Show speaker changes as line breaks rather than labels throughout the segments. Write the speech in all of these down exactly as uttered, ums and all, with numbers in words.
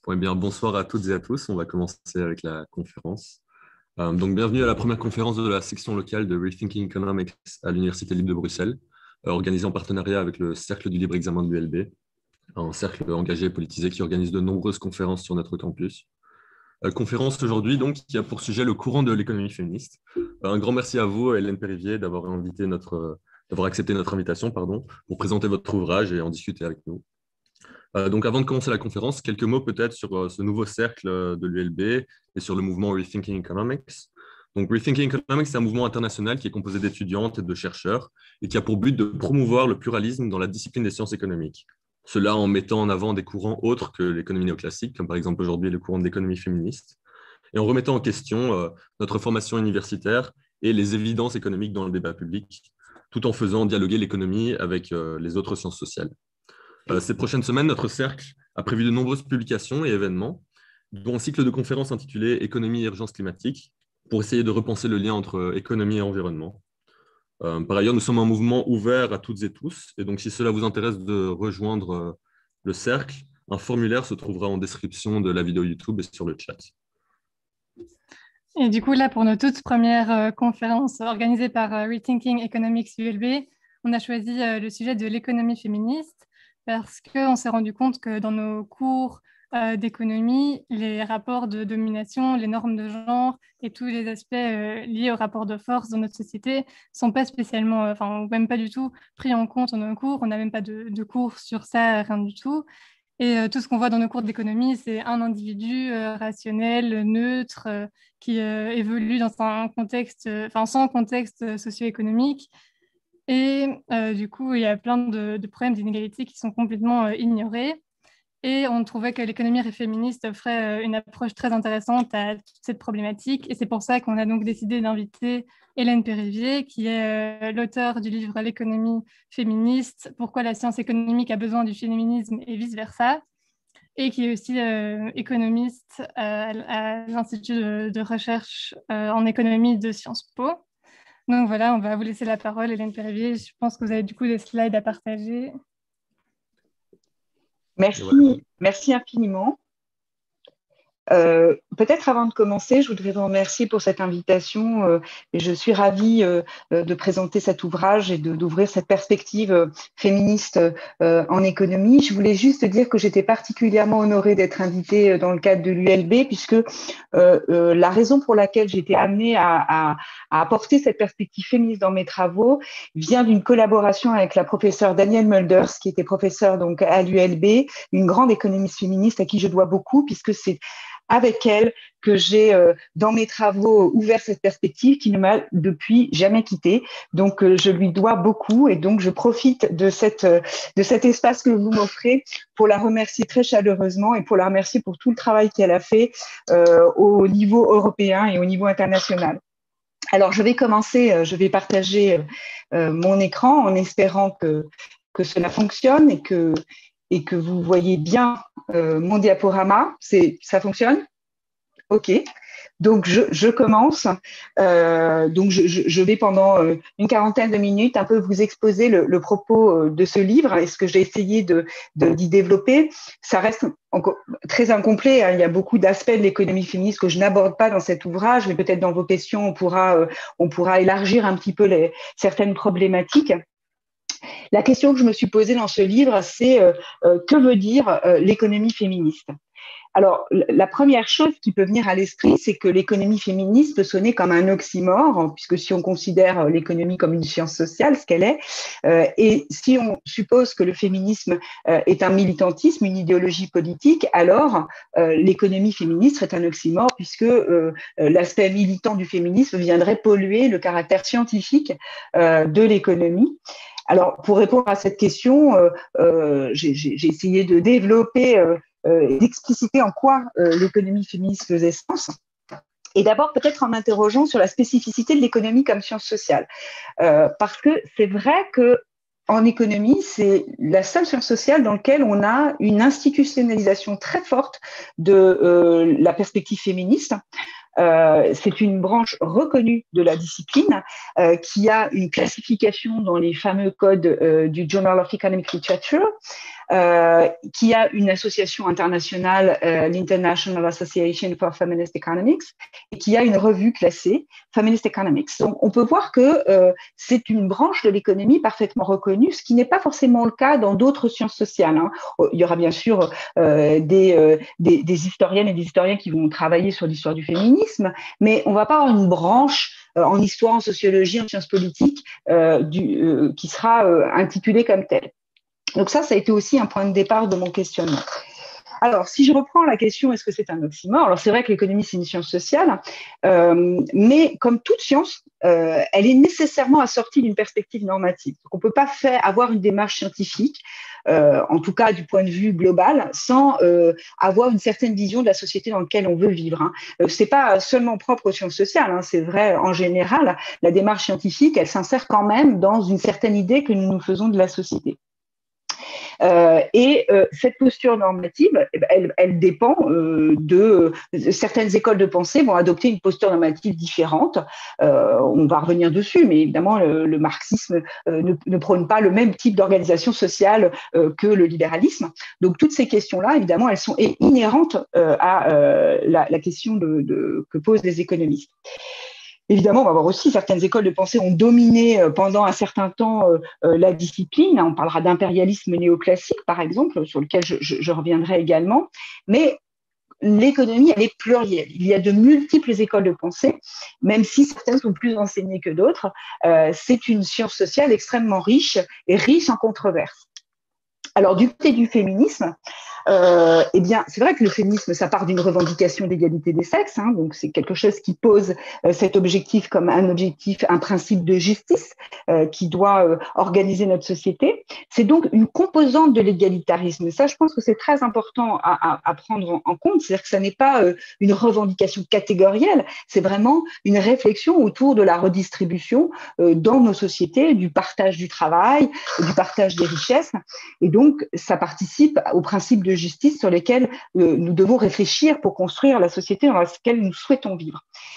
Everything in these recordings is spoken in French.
Bon, eh bien, bonsoir à toutes et à tous. On va commencer avec la conférence. Euh, donc, bienvenue à la première conférence de la section locale de Rethinking Economics à l'Université libre de Bruxelles, euh, organisée en partenariat avec le Cercle du libre examen de l'U L B, un cercle engagé et politisé qui organise de nombreuses conférences sur notre campus. Euh, conférence aujourd'hui, donc, qui a pour sujet le courant de l'économie féministe. Euh, un grand merci à vous, Hélène Périvier, d'avoir invité notre, euh, d'avoir accepté notre invitation, pardon, pour présenter votre ouvrage et en discuter avec nous. Euh, donc, avant de commencer la conférence, quelques mots peut-être sur euh, ce nouveau cercle euh, de l'U L B et sur le mouvement Rethinking Economics. Donc, Rethinking Economics, c'est un mouvement international qui est composé d'étudiantes et de chercheurs et qui a pour but de promouvoir le pluralisme dans la discipline des sciences économiques. Cela en mettant en avant des courants autres que l'économie néoclassique, comme par exemple aujourd'hui le courant de l'économie féministe, et en remettant en question euh, notre formation universitaire et les évidences économiques dans le débat public, tout en faisant dialoguer l'économie avec euh, les autres sciences sociales. Euh, ces prochaines semaines, notre cercle a prévu de nombreuses publications et événements, dont un cycle de conférences intitulé Économie et urgence climatique, pour essayer de repenser le lien entre économie et environnement. Euh, par ailleurs, nous sommes un mouvement ouvert à toutes et tous, et donc si cela vous intéresse de rejoindre euh, le cercle, un formulaire se trouvera en description de la vidéo YouTube et sur le chat.
Et du coup, là, pour nos toutes premières euh, conférences organisées par euh, Rethinking Economics U L B, on a choisi euh, le sujet de l'économie féministe parce qu'on s'est rendu compte que dans nos cours euh, d'économie, les rapports de domination, les normes de genre et tous les aspects euh, liés aux rapports de force dans notre société ne sont pas spécialement, enfin, euh, même pas du tout pris en compte dans nos cours. On n'a même pas de, de cours sur ça, rien du tout. Et euh, tout ce qu'on voit dans nos cours d'économie, c'est un individu euh, rationnel, neutre, euh, qui euh, évolue dans un contexte, euh, enfin sans contexte euh, socio-économique. Et euh, du coup, il y a plein de, de problèmes d'inégalité qui sont complètement euh, ignorés. Et on trouvait que l'économie féministe offrait euh, une approche très intéressante à toute cette problématique. Et c'est pour ça qu'on a donc décidé d'inviter Hélène Périvier, qui est euh, l'auteure du livre L'économie féministe, pourquoi la science économique a besoin du féminisme et vice-versa, et qui est aussi euh, économiste euh, à l'Institut de, de recherche euh, en économie de Sciences Po. Donc voilà, on va vous laisser la parole, Hélène Périvier. Je pense que vous avez du coup des slides à partager.
Merci, merci infiniment. Euh, peut-être avant de commencer, je voudrais vous remercier pour cette invitation. Euh, et je suis ravie euh, de présenter cet ouvrage et d'ouvrir cette perspective euh, féministe euh, en économie. Je voulais juste dire que j'étais particulièrement honorée d'être invitée dans le cadre de l'U L B, puisque euh, euh, la raison pour laquelle j'ai été amenée à, à, à apporter cette perspective féministe dans mes travaux vient d'une collaboration avec la professeure Danielle Mulders, qui était professeure donc à l'U L B, une grande économiste féministe à qui je dois beaucoup, puisque c'est avec elle que j'ai, euh, dans mes travaux, ouvert cette perspective qui ne m'a depuis jamais quittée. Donc, euh, je lui dois beaucoup et donc je profite de, cette, euh, de cet espace que vous m'offrez pour la remercier très chaleureusement et pour la remercier pour tout le travail qu'elle a fait euh, au niveau européen et au niveau international. Alors, je vais commencer, euh, je vais partager euh, mon écran en espérant que, que cela fonctionne et que, et que vous voyez bien euh, mon diaporama. C'est, ça fonctionne? OK. Donc, je, je commence. Euh, donc, je, je vais pendant une quarantaine de minutes un peu vous exposer le, le propos de ce livre et ce que j'ai essayé de, de, d'y développer. Ça reste encore très incomplet. Hein. Il y a beaucoup d'aspects de l'économie féministe que je n'aborde pas dans cet ouvrage, mais peut-être dans vos questions, on pourra, on pourra élargir un petit peu les, certaines problématiques. La question que je me suis posée dans ce livre, c'est euh, euh, que veut dire euh, l'économie féministe? Alors, la première chose qui peut venir à l'esprit, c'est que l'économie féministe peut sonner comme un oxymore, puisque si on considère l'économie comme une science sociale, ce qu'elle est, euh, et si on suppose que le féminisme euh, est un militantisme, une idéologie politique, alors euh, l'économie féministe serait un oxymore, puisque euh, l'aspect militant du féminisme viendrait polluer le caractère scientifique euh, de l'économie. Alors, pour répondre à cette question, euh, euh, j'ai, j'ai essayé de développer euh, euh, et d'expliciter en quoi euh, l'économie féministe faisait sens. Et d'abord, peut-être en m'interrogeant sur la spécificité de l'économie comme science sociale. Euh, parce que c'est vrai que en économie, c'est la seule science sociale dans laquelle on a une institutionnalisation très forte de euh, la perspective féministe. Euh, c'est une branche reconnue de la discipline euh, qui a une classification dans les fameux codes euh, du Journal of Economic Literature. euh, qui a une association internationale, euh, l'International Association for Feminist Economics, et qui a une revue classée, Feminist Economics. Donc, on peut voir que euh, c'est une branche de l'économie parfaitement reconnue, ce qui n'est pas forcément le cas dans d'autres sciences sociales. Hein. Il y aura bien sûr euh, des, euh, des, des historiennes et des historiens qui vont travailler sur l'histoire du féminisme, mais on ne va pas avoir une branche euh, en histoire, en sociologie, en sciences politiques euh, du, euh, qui sera euh, intitulée comme telle. Donc ça, ça a été aussi un point de départ de mon questionnement. Alors, si je reprends la question, est-ce que c'est un oxymore? Alors, c'est vrai que l'économie, c'est une science sociale, euh, mais comme toute science, euh, elle est nécessairement assortie d'une perspective normative. Donc, on ne peut pas faire, avoir une démarche scientifique, euh, en tout cas du point de vue global, sans euh, avoir une certaine vision de la société dans laquelle on veut vivre. Hein. Euh, ce n'est pas seulement propre aux sciences sociales, hein, c'est vrai en général. La démarche scientifique, elle s'insère quand même dans une certaine idée que nous nous faisons de la société. Euh, et euh, cette posture normative, elle, elle dépend euh, de, de certaines écoles de pensée vont adopter une posture normative différente. Euh, on va revenir dessus, mais évidemment le, le marxisme euh, ne, ne prône pas le même type d'organisation sociale euh, que le libéralisme. Donc toutes ces questions-là, évidemment, elles sont inhérentes euh, à euh, la, la question de, de, que posent les économistes. Évidemment, on va voir aussi certaines écoles de pensée ont dominé pendant un certain temps euh, la discipline. On parlera d'impérialisme néoclassique, par exemple, sur lequel je, je, je reviendrai également. Mais l'économie, elle est plurielle. Il y a de multiples écoles de pensée, même si certaines sont plus enseignées que d'autres. Euh, c'est une science sociale extrêmement riche et riche en controverses. Alors, du côté du féminisme, euh, eh bien, c'est vrai que le féminisme, ça part d'une revendication d'égalité des sexes, hein, donc c'est quelque chose qui pose euh, cet objectif comme un objectif, un principe de justice euh, qui doit euh, organiser notre société. C'est donc une composante de l'égalitarisme. Ça, je pense que c'est très important à, à, à prendre en, en compte, c'est-à-dire que ça n'est pas euh, une revendication catégorielle, c'est vraiment une réflexion autour de la redistribution euh, dans nos sociétés, du partage du travail, du partage des richesses, et donc ça participe au principe de justice sur lesquels euh, nous devons réfléchir pour construire la société dans laquelle nous souhaitons vivre.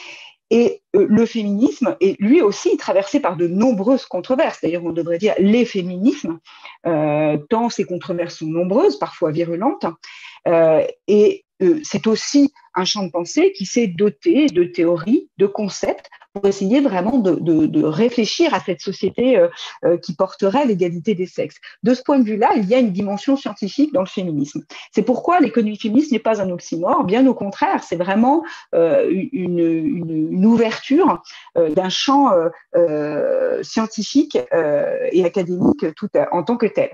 Et euh, le féminisme est lui aussi traversé par de nombreuses controverses. D'ailleurs, on devrait dire les féminismes, euh, tant ces controverses sont nombreuses, parfois virulentes. Euh, et euh, c'est aussi un champ de pensée qui s'est doté de théories, de concepts, pour essayer vraiment de, de, de réfléchir à cette société euh, euh, qui porterait l'égalité des sexes. De ce point de vue-là, il y a une dimension scientifique dans le féminisme. C'est pourquoi l'économie féministe n'est pas un oxymore, bien au contraire, c'est vraiment euh, une, une, une ouverture euh, d'un champ euh, euh, scientifique euh, et académique tout à, en tant que tel.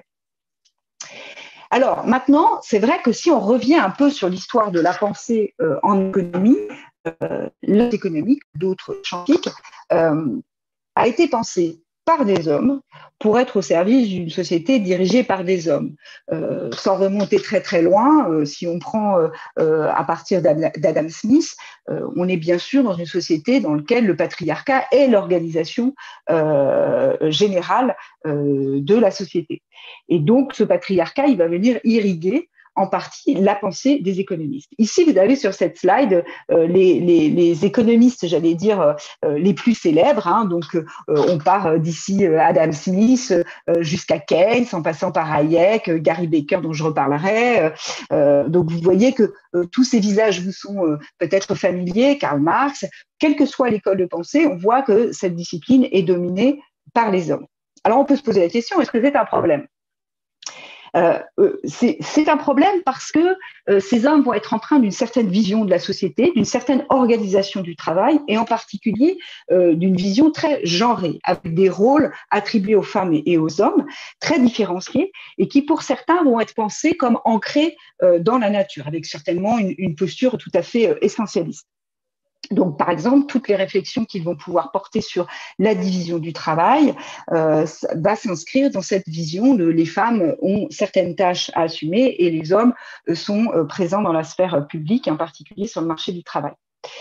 Alors maintenant, c'est vrai que si on revient un peu sur l'histoire de la pensée euh, en économie, euh, l'économie, d'autres scientifiques, euh, a été pensée par des hommes pour être au service d'une société dirigée par des hommes. Euh, sans remonter très très loin, euh, si on prend euh, à partir d'Adam Smith, euh, on est bien sûr dans une société dans laquelle le patriarcat est l'organisation euh, générale euh, de la société. Et donc ce patriarcat, il va venir irriguer en partie la pensée des économistes. Ici, vous avez sur cette slide euh, les, les, les économistes, j'allais dire, euh, les plus célèbres. Hein, donc, euh, on part d'ici euh, Adam Smith euh, jusqu'à Keynes, en passant par Hayek, euh, Gary Becker, dont je reparlerai. Euh, donc, vous voyez que euh, tous ces visages vous sont euh, peut-être familiers, Karl Marx. Quelle que soit l'école de pensée, on voit que cette discipline est dominée par les hommes. Alors, on peut se poser la question, est-ce que c'est un problème ? Euh, c'est un problème parce que euh, ces hommes vont être empreints d'une certaine vision de la société, d'une certaine organisation du travail et en particulier euh, d'une vision très genrée, avec des rôles attribués aux femmes et, et aux hommes, très différenciés et qui pour certains vont être pensés comme ancrés euh, dans la nature, avec certainement une, une posture tout à fait euh, essentialiste. Donc, par exemple, toutes les réflexions qu'ils vont pouvoir porter sur la division du travail euh, va s'inscrire dans cette vision de les femmes ont certaines tâches à assumer et les hommes sont euh, présents dans la sphère publique, en particulier sur le marché du travail.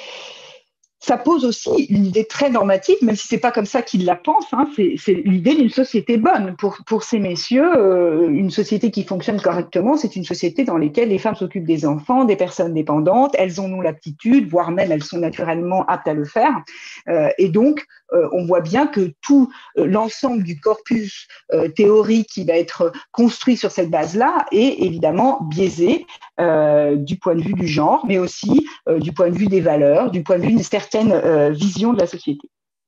Ça pose aussi une idée très normative, même si c'est pas comme ça qu'ils la pensent. Hein, c'est l'idée d'une société bonne pour pour ces messieurs. Euh, une société qui fonctionne correctement, c'est une société dans laquelle les femmes s'occupent des enfants, des personnes dépendantes. Elles en ont l'aptitude, voire même elles sont naturellement aptes à le faire. Euh, et donc, euh, on voit bien que tout euh, l'ensemble du corpus euh, théorique qui va être construit sur cette base-là est évidemment biaisé euh, du point de vue du genre, mais aussi euh, du point de vue des valeurs, du point de vue d'une certaine euh, vision de la société.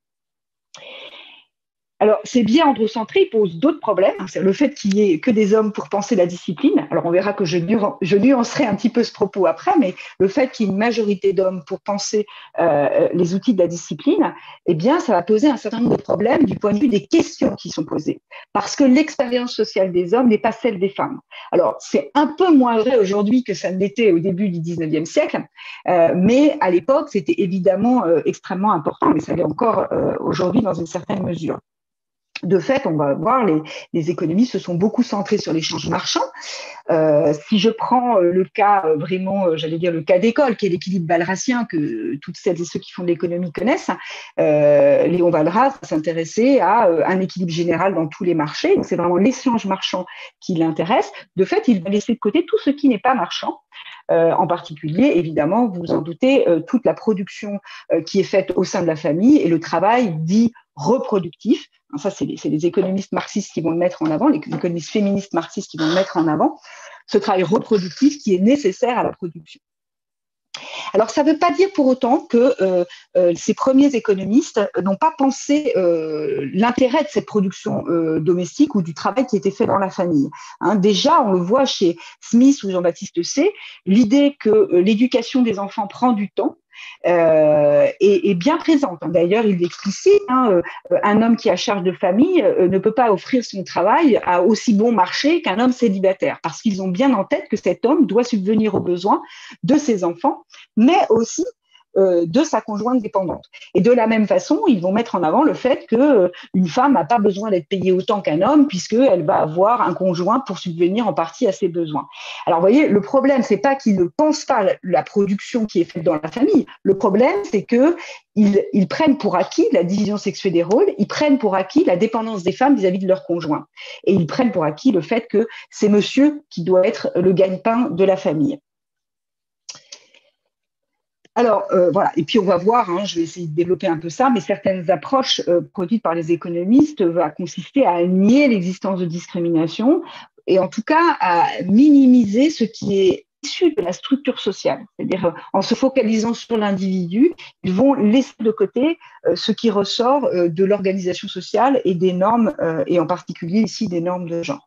Alors, ces biais androcentrés posent d'autres problèmes. C'est le fait qu'il n'y ait que des hommes pour penser la discipline. Alors, on verra que je, nu je nuancerai un petit peu ce propos après, mais le fait qu'il y ait une majorité d'hommes pour penser euh, les outils de la discipline, eh bien, ça va poser un certain nombre de problèmes du point de vue des questions qui sont posées. Parce que l'expérience sociale des hommes n'est pas celle des femmes. Alors, c'est un peu moins vrai aujourd'hui que ça ne l'était au début du dix-neuvième siècle, euh, mais à l'époque, c'était évidemment euh, extrêmement important, mais ça l'est encore euh, aujourd'hui dans une certaine mesure. De fait, on va voir, les, les économistes se sont beaucoup centrés sur l'échange marchand. Euh, si je prends le cas euh, vraiment, euh, j'allais dire le cas d'école, qui est l'équilibre walrasien que toutes celles et ceux qui font de l'économie connaissent, euh, Léon Walras s'intéressait à euh, un équilibre général dans tous les marchés. C'est vraiment l'échange marchand qui l'intéresse. De fait, il va laisser de côté tout ce qui n'est pas marchand. Euh, en particulier, évidemment, vous vous en doutez, euh, toute la production euh, qui est faite au sein de la famille et le travail dit reproductif. Ça, c'est les, les économistes marxistes qui vont le mettre en avant, les économistes féministes marxistes qui vont le mettre en avant, ce travail reproductif qui est nécessaire à la production. Alors, ça ne veut pas dire pour autant que euh, euh, ces premiers économistes n'ont pas pensé euh, l'intérêt de cette production euh, domestique ou du travail qui était fait dans la famille. Hein, déjà, on le voit chez Smith ou Jean-Baptiste Say, l'idée que euh, l'éducation des enfants prend du temps, Euh, est, est bien présente. D'ailleurs, il l'explicite, hein, euh, un homme qui a charge de famille euh, ne peut pas offrir son travail à aussi bon marché qu'un homme célibataire, parce qu'ils ont bien en tête que cet homme doit subvenir aux besoins de ses enfants, mais aussi euh, de sa conjointe dépendante. Et de la même façon, ils vont mettre en avant le fait qu'une euh, femme n'a pas besoin d'être payée autant qu'un homme, puisqu'elle va avoir un conjoint pour subvenir en partie à ses besoins. Alors, vous voyez, le problème, c'est pas qu'ils ne pensent pas la, la production qui est faite dans la famille. Le problème, c'est qu'ils ils prennent pour acquis la division sexuée des rôles, ils prennent pour acquis la dépendance des femmes vis-à-vis de leur conjoint. Et ils prennent pour acquis le fait que c'est monsieur qui doit être le gagne-pain de la famille. Alors, euh, voilà, et puis on va voir, hein, je vais essayer de développer un peu ça, mais certaines approches euh, produites par les économistes vont consister à nier l'existence de discrimination et en tout cas à minimiser ce qui est issu de la structure sociale. C'est-à-dire, euh, en se focalisant sur l'individu, ils vont laisser de côté euh, ce qui ressort euh, de l'organisation sociale et des normes, euh, et en particulier ici des normes de genre.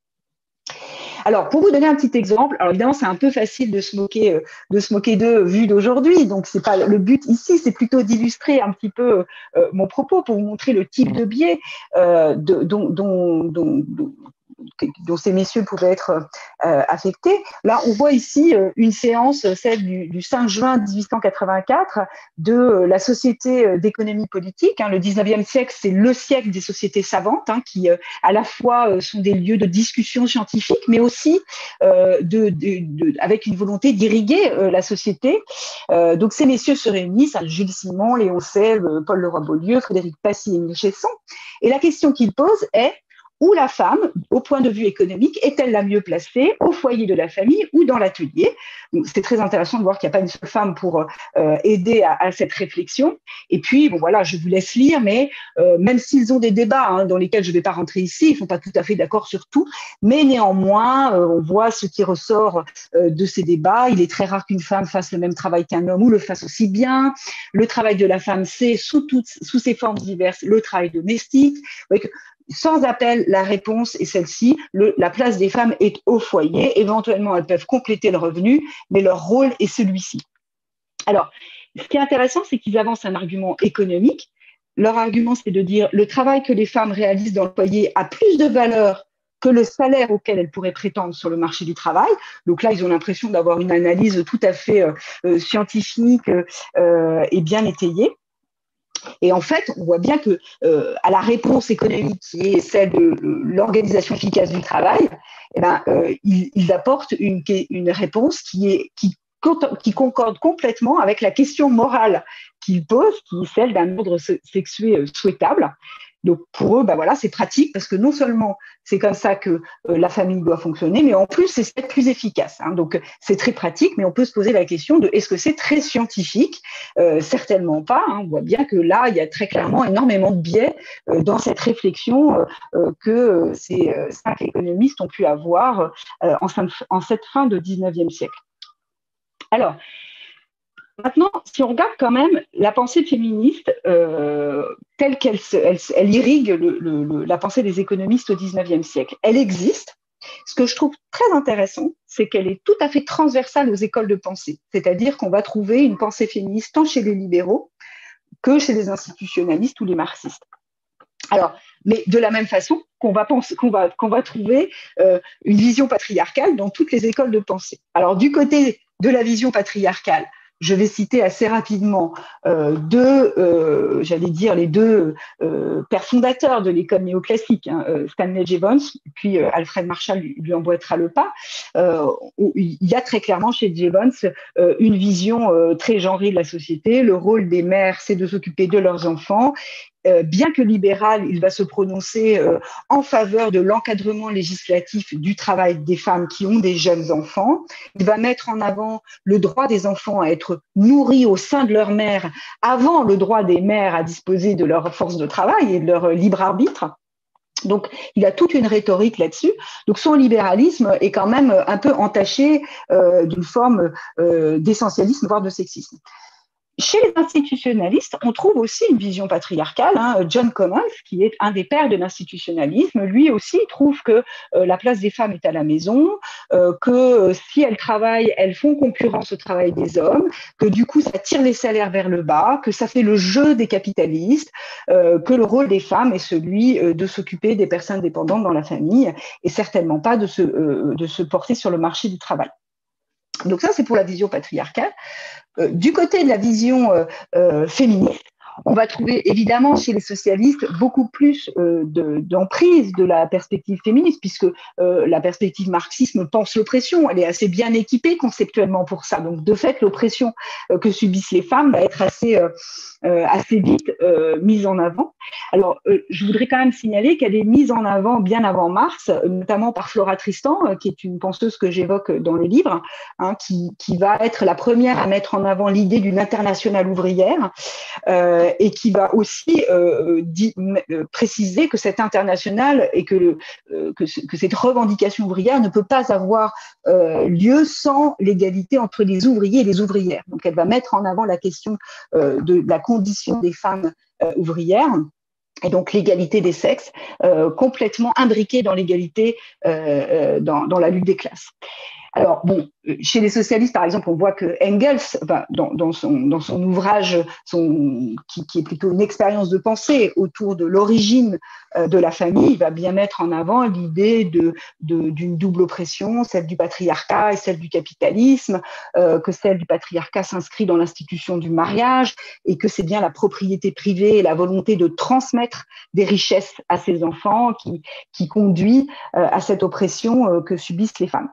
Alors, pour vous donner un petit exemple, alors évidemment, c'est un peu facile de se moquer, de se moquer d'eux vu d'aujourd'hui. Donc, c'est pas le but ici, c'est plutôt d'illustrer un petit peu euh, mon propos pour vous montrer le type de biais euh, de, dont, dont, dont, dont dont ces messieurs pouvaient être euh, affectés. Là, on voit ici euh, une séance, celle du, du cinq juin mille huit cent quatre-vingt-quatre, de euh, la Société d'économie politique. Hein. Le dix-neuvième siècle, c'est le siècle des sociétés savantes, hein, qui euh, à la fois euh, sont des lieux de discussion scientifique, mais aussi euh, de, de, de, avec une volonté d'irriguer euh, la société. Euh, donc, ces messieurs se réunissent, hein, Jules Simon, Léon Sève, Paul Leroy-Beaulieu, Frédéric Passy et Émile Chesson. Et la question qu'ils posent est: où la femme, au point de vue économique, est-elle la mieux placée, au foyer de la famille ou dans l'atelier? C'est très intéressant de voir qu'il n'y a pas une seule femme pour euh, aider à, à cette réflexion. Et puis, bon voilà, je vous laisse lire, mais euh, même s'ils ont des débats hein, dans lesquels je ne vais pas rentrer ici, ils ne sont pas tout à fait d'accord sur tout, mais néanmoins, euh, on voit ce qui ressort euh, de ces débats. Il est très rare qu'une femme fasse le même travail qu'un homme ou le fasse aussi bien. Le travail de la femme, c'est sous, toutes, sous ses formes diverses le travail domestique. Vous voyez que, sans appel, la réponse est celle-ci. Le, la place des femmes est au foyer. Éventuellement, elles peuvent compléter le revenu, mais leur rôle est celui-ci. Alors, ce qui est intéressant, c'est qu'ils avancent un argument économique. Leur argument, c'est de dire le travail que les femmes réalisent dans le foyer a plus de valeur que le salaire auquel elles pourraient prétendre sur le marché du travail. Donc là, ils ont l'impression d'avoir une analyse tout à fait euh, scientifique euh, et bien étayée. Et en fait, on voit bien que euh, à la réponse économique qui est celle de l'organisation efficace du travail, eh ben, euh, ils, ils apportent une, une réponse qui, est, qui, qui concorde complètement avec la question morale qu'ils posent, qui est celle d'un ordre sexué souhaitable. Donc pour eux, bah voilà, c'est pratique parce que non seulement c'est comme ça que euh, la famille doit fonctionner, mais en plus c'est peut-être plus efficace. Hein. Donc c'est très pratique, mais on peut se poser la question de est-ce que c'est très scientifique? euh, Certainement pas. Hein. On voit bien que là, il y a très clairement énormément de biais euh, dans cette réflexion euh, que euh, ces euh, cinq économistes ont pu avoir euh, en, en cette fin de dix-neuvième siècle. Alors, maintenant, si on regarde quand même la pensée féministe euh, telle qu'elle elle, elle irrigue le, le, le, la pensée des économistes au dix-neuvième siècle, elle existe. Ce que je trouve très intéressant, c'est qu'elle est tout à fait transversale aux écoles de pensée. C'est-à-dire qu'on va trouver une pensée féministe tant chez les libéraux que chez les institutionnalistes ou les marxistes. Alors, mais de la même façon qu'on va, penser, qu'on va, qu'on va trouver euh, une vision patriarcale dans toutes les écoles de pensée. Alors, du côté de la vision patriarcale, je vais citer assez rapidement euh, deux, euh, j'allais dire les deux euh, pères fondateurs de l'école néoclassique, hein, Stanley Jevons, puis euh, Alfred Marshall lui, lui emboîtera le pas. Euh, où il y a très clairement chez Jevons euh, une vision euh, très genrée de la société. Le rôle des mères, c'est de s'occuper de leurs enfants. Euh, bien que libéral, il va se prononcer euh, en faveur de l'encadrement législatif du travail des femmes qui ont des jeunes enfants. Il va mettre en avant le droit des enfants à être nourris au sein de leur mère avant le droit des mères à disposer de leur force de travail et de leur libre arbitre. Donc, il a toute une rhétorique là-dessus. Donc, son libéralisme est quand même un peu entaché euh, d'une forme euh, d'essentialisme, voire de sexisme. Chez les institutionnalistes, on trouve aussi une vision patriarcale. Hein. John Commons, qui est un des pères de l'institutionnalisme, lui aussi trouve que euh, la place des femmes est à la maison, euh, que euh, si elles travaillent, elles font concurrence au travail des hommes, que du coup, ça tire les salaires vers le bas, que ça fait le jeu des capitalistes, euh, que le rôle des femmes est celui euh, de s'occuper des personnes dépendantes dans la famille et certainement pas de se, euh, de se porter sur le marché du travail. Donc ça, c'est pour la vision patriarcale. Euh, du côté de la vision euh, euh, féministe, on va trouver évidemment chez les socialistes beaucoup plus euh, de, d'emprise de la perspective féministe, puisque euh, la perspective marxisme pense l'oppression, elle est assez bien équipée conceptuellement pour ça. Donc de fait, l'oppression euh, que subissent les femmes va être assez, euh, euh, assez vite euh, mise en avant. Alors, euh, je voudrais quand même signaler qu'elle est mise en avant bien avant Marx, notamment par Flora Tristan, euh, qui est une penseuse que j'évoque dans le livre, hein, qui, qui va être la première à mettre en avant l'idée d'une internationale ouvrière, euh, et qui va aussi euh, dit, euh, préciser que cette internationale et que, le, euh, que, que cette revendication ouvrière ne peut pas avoir euh, lieu sans l'égalité entre les ouvriers et les ouvrières. Donc, elle va mettre en avant la question euh, de la condition des femmes euh, ouvrières. Et donc l'égalité des sexes, euh, complètement imbriquée dans l'égalité, euh, euh, dans, dans la lutte des classes. Alors, bon, chez les socialistes, par exemple, on voit que Engels, enfin, dans, dans, son, dans son ouvrage, son, qui, qui est plutôt une expérience de pensée autour de l'origine euh, de la famille, il va bien mettre en avant l'idée de, de, d'une double oppression, celle du patriarcat et celle du capitalisme, euh, que celle du patriarcat s'inscrit dans l'institution du mariage et que c'est bien la propriété privée et la volonté de transmettre des richesses à ses enfants qui, qui conduit euh, à cette oppression euh, que subissent les femmes.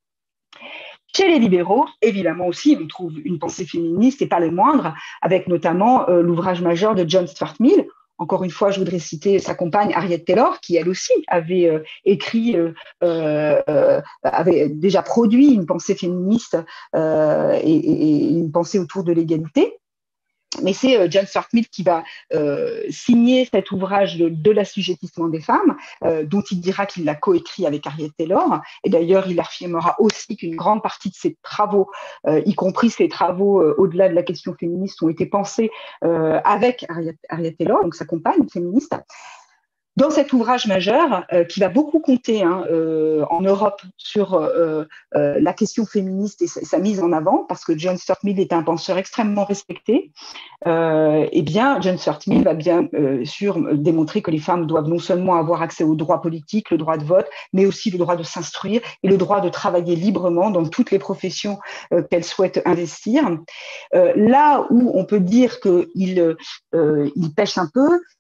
Chez les libéraux, évidemment aussi, on trouve une pensée féministe et pas les moindres, avec notamment euh, l'ouvrage majeur de John Stuart Mill. Encore une fois, je voudrais citer sa compagne Harriet Taylor, qui elle aussi avait euh, écrit, euh, euh, avait déjà produit une pensée féministe euh, et, et une pensée autour de l'égalité. Mais c'est euh, John Stuart Mill qui va euh, signer cet ouvrage de, de l'assujettissement des femmes, euh, dont il dira qu'il l'a coécrit avec Harriet Taylor. Et d'ailleurs, il affirmera aussi qu'une grande partie de ses travaux, euh, y compris ses travaux euh, au-delà de la question féministe, ont été pensés euh, avec Harriet, Harriet Taylor, donc sa compagne féministe. Dans cet ouvrage majeur, euh, qui va beaucoup compter hein, euh, en Europe sur euh, euh, la question féministe et sa, sa mise en avant, parce que John Stuart Mill est un penseur extrêmement respecté, euh, eh bien, John Stuart Mill va bien euh, sûr démontrer que les femmes doivent non seulement avoir accès aux droits politiques, le droit de vote, mais aussi le droit de s'instruire et le droit de travailler librement dans toutes les professions euh, qu'elles souhaitent investir. Euh, là où on peut dire qu'il euh, il pêche un peu,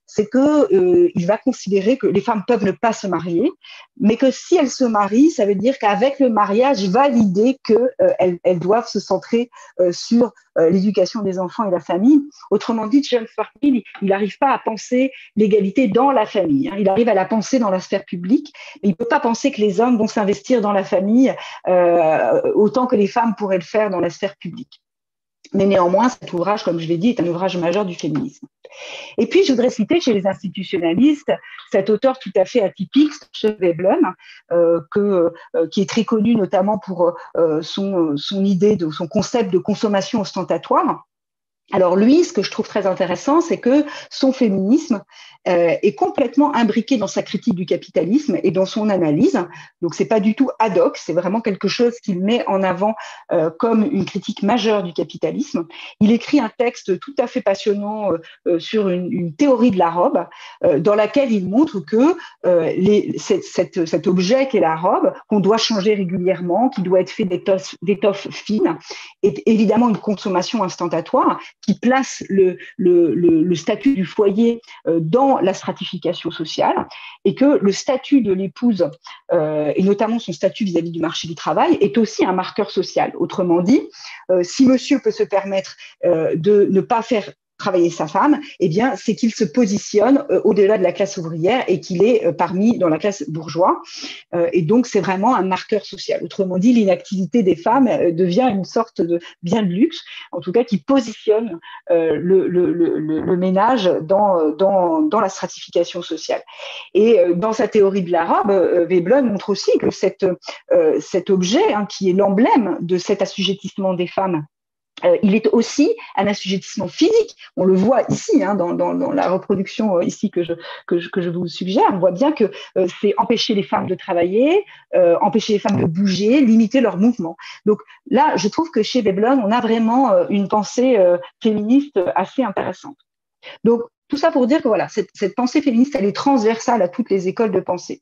c'est qu'il euh, va considérer que les femmes peuvent ne pas se marier, mais que si elles se marient, ça veut dire qu'avec le mariage, validé qu'elles euh, elles doivent se centrer euh, sur euh, l'éducation des enfants et la famille. Autrement dit, James Farfield, il n'arrive pas à penser l'égalité dans la famille, hein. Il arrive à la penser dans la sphère publique, mais il ne peut pas penser que les hommes vont s'investir dans la famille euh, autant que les femmes pourraient le faire dans la sphère publique. Mais néanmoins, cet ouvrage, comme je l'ai dit, est un ouvrage majeur du féminisme. Et puis, je voudrais citer chez les institutionnalistes cet auteur tout à fait atypique, Steve Veblen, euh, que, euh, qui est très connu notamment pour euh, son, son idée, de, son concept de consommation ostentatoire. Alors lui, ce que je trouve très intéressant, c'est que son féminisme euh, est complètement imbriqué dans sa critique du capitalisme et dans son analyse. Donc c'est pas du tout ad hoc, c'est vraiment quelque chose qu'il met en avant euh, comme une critique majeure du capitalisme. Il écrit un texte tout à fait passionnant euh, sur une, une théorie de la robe, euh, dans laquelle il montre que euh, les, cette, cette, cet objet qu'est la robe, qu'on doit changer régulièrement, qui doit être fait d'étoffes, d'étoffes fines, est évidemment une consommation instantatoire, qui place le, le, le, le statut du foyer euh, dans la stratification sociale, et que le statut de l'épouse, euh, et notamment son statut vis-à-vis du marché du travail, est aussi un marqueur social. Autrement dit, euh, si monsieur peut se permettre euh, de ne pas faire travailler sa femme, eh bien, c'est qu'il se positionne euh, au-delà de la classe ouvrière et qu'il est euh, parmi dans la classe bourgeoise. Euh, et donc, c'est vraiment un marqueur social. Autrement dit, l'inactivité des femmes euh, devient une sorte de bien de luxe, en tout cas, qui positionne euh, le, le, le, le ménage dans, dans, dans la stratification sociale. Et euh, dans sa théorie de la robe, euh, Veblen montre aussi que cette, euh, cet objet, hein, qui est l'emblème de cet assujettissement des femmes, Euh, il est aussi un assujettissement physique. On le voit ici, hein, dans, dans, dans la reproduction euh, ici que je, que, je, que je vous suggère. On voit bien que euh, c'est empêcher les femmes de travailler, euh, empêcher les femmes de bouger, limiter leurs mouvements. Donc là, je trouve que chez Veblen, on a vraiment euh, une pensée euh, féministe assez intéressante. Donc tout ça pour dire que voilà, cette, cette pensée féministe, elle est transversale à toutes les écoles de pensée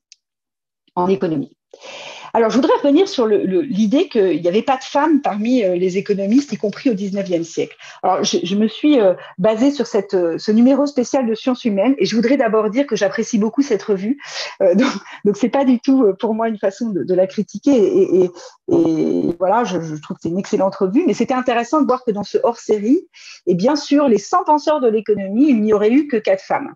en économie. Alors, je voudrais revenir sur le, le, l'idée qu'il n'y avait pas de femmes parmi euh, les économistes, y compris au dix-neuvième siècle. Alors, je, je me suis euh, basée sur cette, euh, ce numéro spécial de Sciences humaines, et je voudrais d'abord dire que j'apprécie beaucoup cette revue. Euh, donc, donc c'est pas du tout euh, pour moi une façon de, de la critiquer. Et, et, et voilà, je, je trouve que c'est une excellente revue. Mais c'était intéressant de voir que dans ce hors-série, et bien sûr, les cent penseurs de l'économie, il n'y aurait eu que quatre femmes.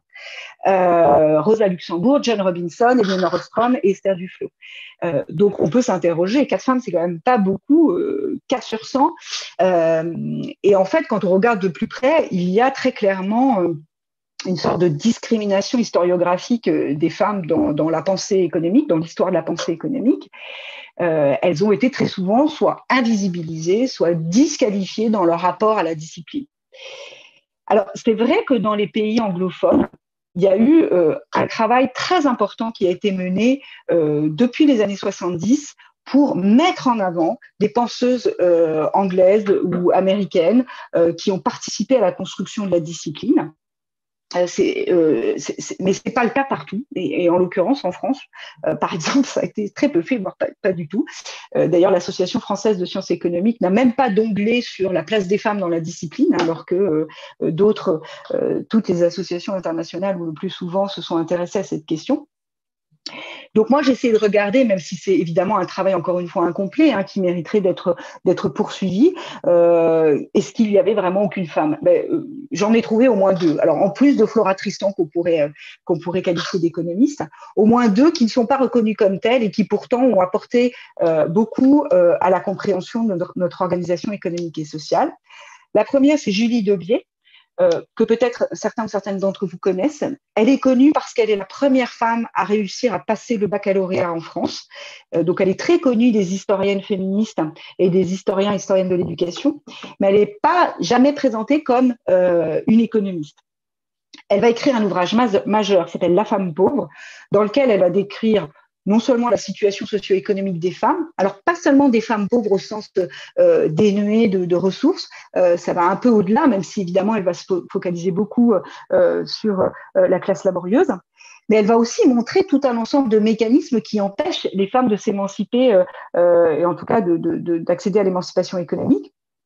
Euh, Rosa Luxembourg, John Robinson, Elinor Ostrom et Esther Duflo. Euh, donc on peut s'interroger, quatre femmes c'est quand même pas beaucoup, euh, quatre sur cent. Euh, et en fait, quand on regarde de plus près, il y a très clairement euh, une sorte de discrimination historiographique euh, des femmes dans, dans la pensée économique, dans l'histoire de la pensée économique. Euh, elles ont été très souvent soit invisibilisées, soit disqualifiées dans leur rapport à la discipline. Alors, c'est vrai que dans les pays anglophones, il y a eu euh, un travail très important qui a été mené euh, depuis les années soixante-dix pour mettre en avant des penseuses euh, anglaises ou américaines euh, qui ont participé à la construction de la discipline. Euh, c'est, euh, c'est, c'est, mais ce n'est pas le cas partout. Et, et en l'occurrence, en France, euh, par exemple, ça a été très peu fait, voire pas, pas du tout. Euh, d'ailleurs, l'Association française de sciences économiques n'a même pas d'onglet sur la place des femmes dans la discipline, alors que euh, d'autres, euh, toutes les associations internationales, ou le plus souvent, se sont intéressées à cette question. Donc moi, j'ai essayé de regarder, même si c'est évidemment un travail encore une fois incomplet, hein, qui mériterait d'être d'être poursuivi, euh, est-ce qu'il y avait vraiment aucune femme? Ben, euh, j'en ai trouvé au moins deux. Alors en plus de Flora Tristan qu'on pourrait euh, qu'on pourrait qualifier d'économiste, au moins deux qui ne sont pas reconnues comme telles et qui pourtant ont apporté euh, beaucoup euh, à la compréhension de notre, notre organisation économique et sociale. La première, c'est Julie Daubié, Euh, que peut-être certains ou certaines d'entre vous connaissent. Elle est connue parce qu'elle est la première femme à réussir à passer le baccalauréat en France. Euh, donc, elle est très connue des historiennes féministes et des historiens et historiennes de l'éducation, mais elle n'est pas jamais présentée comme euh, une économiste. Elle va écrire un ouvrage majeur qui s'appelle La femme pauvre, dans lequel elle va décrire non seulement la situation socio-économique des femmes, alors pas seulement des femmes pauvres au sens euh, dénué de, de ressources, euh, ça va un peu au-delà, même si évidemment elle va se focaliser beaucoup euh, sur euh, la classe laborieuse, mais elle va aussi montrer tout un ensemble de mécanismes qui empêchent les femmes de s'émanciper, euh, euh, et en tout cas de, de, de, d'accéder à l'émancipation économique.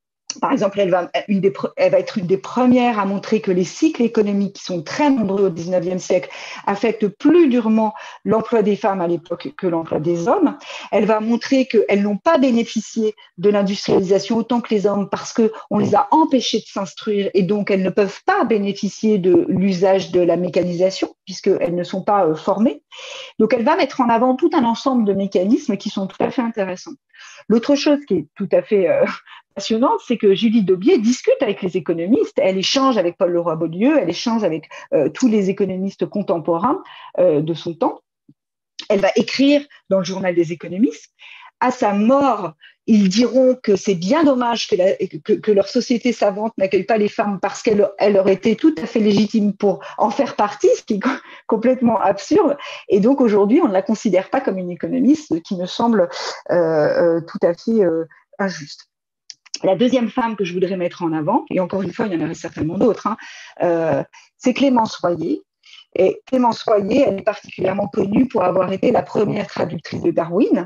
Par exemple, elle va, une des, elle va être une des premières à montrer que les cycles économiques, qui sont très nombreux au dix-neuvième siècle, affectent plus durement l'emploi des femmes à l'époque que l'emploi des hommes. Elle va montrer qu'elles n'ont pas bénéficié de l'industrialisation autant que les hommes parce qu'on les a empêchées de s'instruire et donc elles ne peuvent pas bénéficier de l'usage de la mécanisation puisqu'elles ne sont pas formées. Donc, elle va mettre en avant tout un ensemble de mécanismes qui sont tout à fait intéressants. L'autre chose qui est tout à fait euh, passionnante, c'est que Julie Daubié discute avec les économistes, elle échange avec Paul Leroy-Beaulieu, elle échange avec euh, tous les économistes contemporains euh, de son temps. Elle va écrire dans le journal des économistes. À sa mort, ils diront que c'est bien dommage que, la, que, que leur société savante n'accueille pas les femmes parce qu'elle elle aurait été tout à fait légitime pour en faire partie, ce qui est complètement absurde. Et donc aujourd'hui, on ne la considère pas comme une économiste, ce qui me semble euh, euh, tout à fait euh, injuste. La deuxième femme que je voudrais mettre en avant, et encore une fois, il y en aurait certainement d'autres, hein, euh, c'est Clémence Royer. Et Clémence Royer, elle est particulièrement connue pour avoir été la première traductrice de Darwin.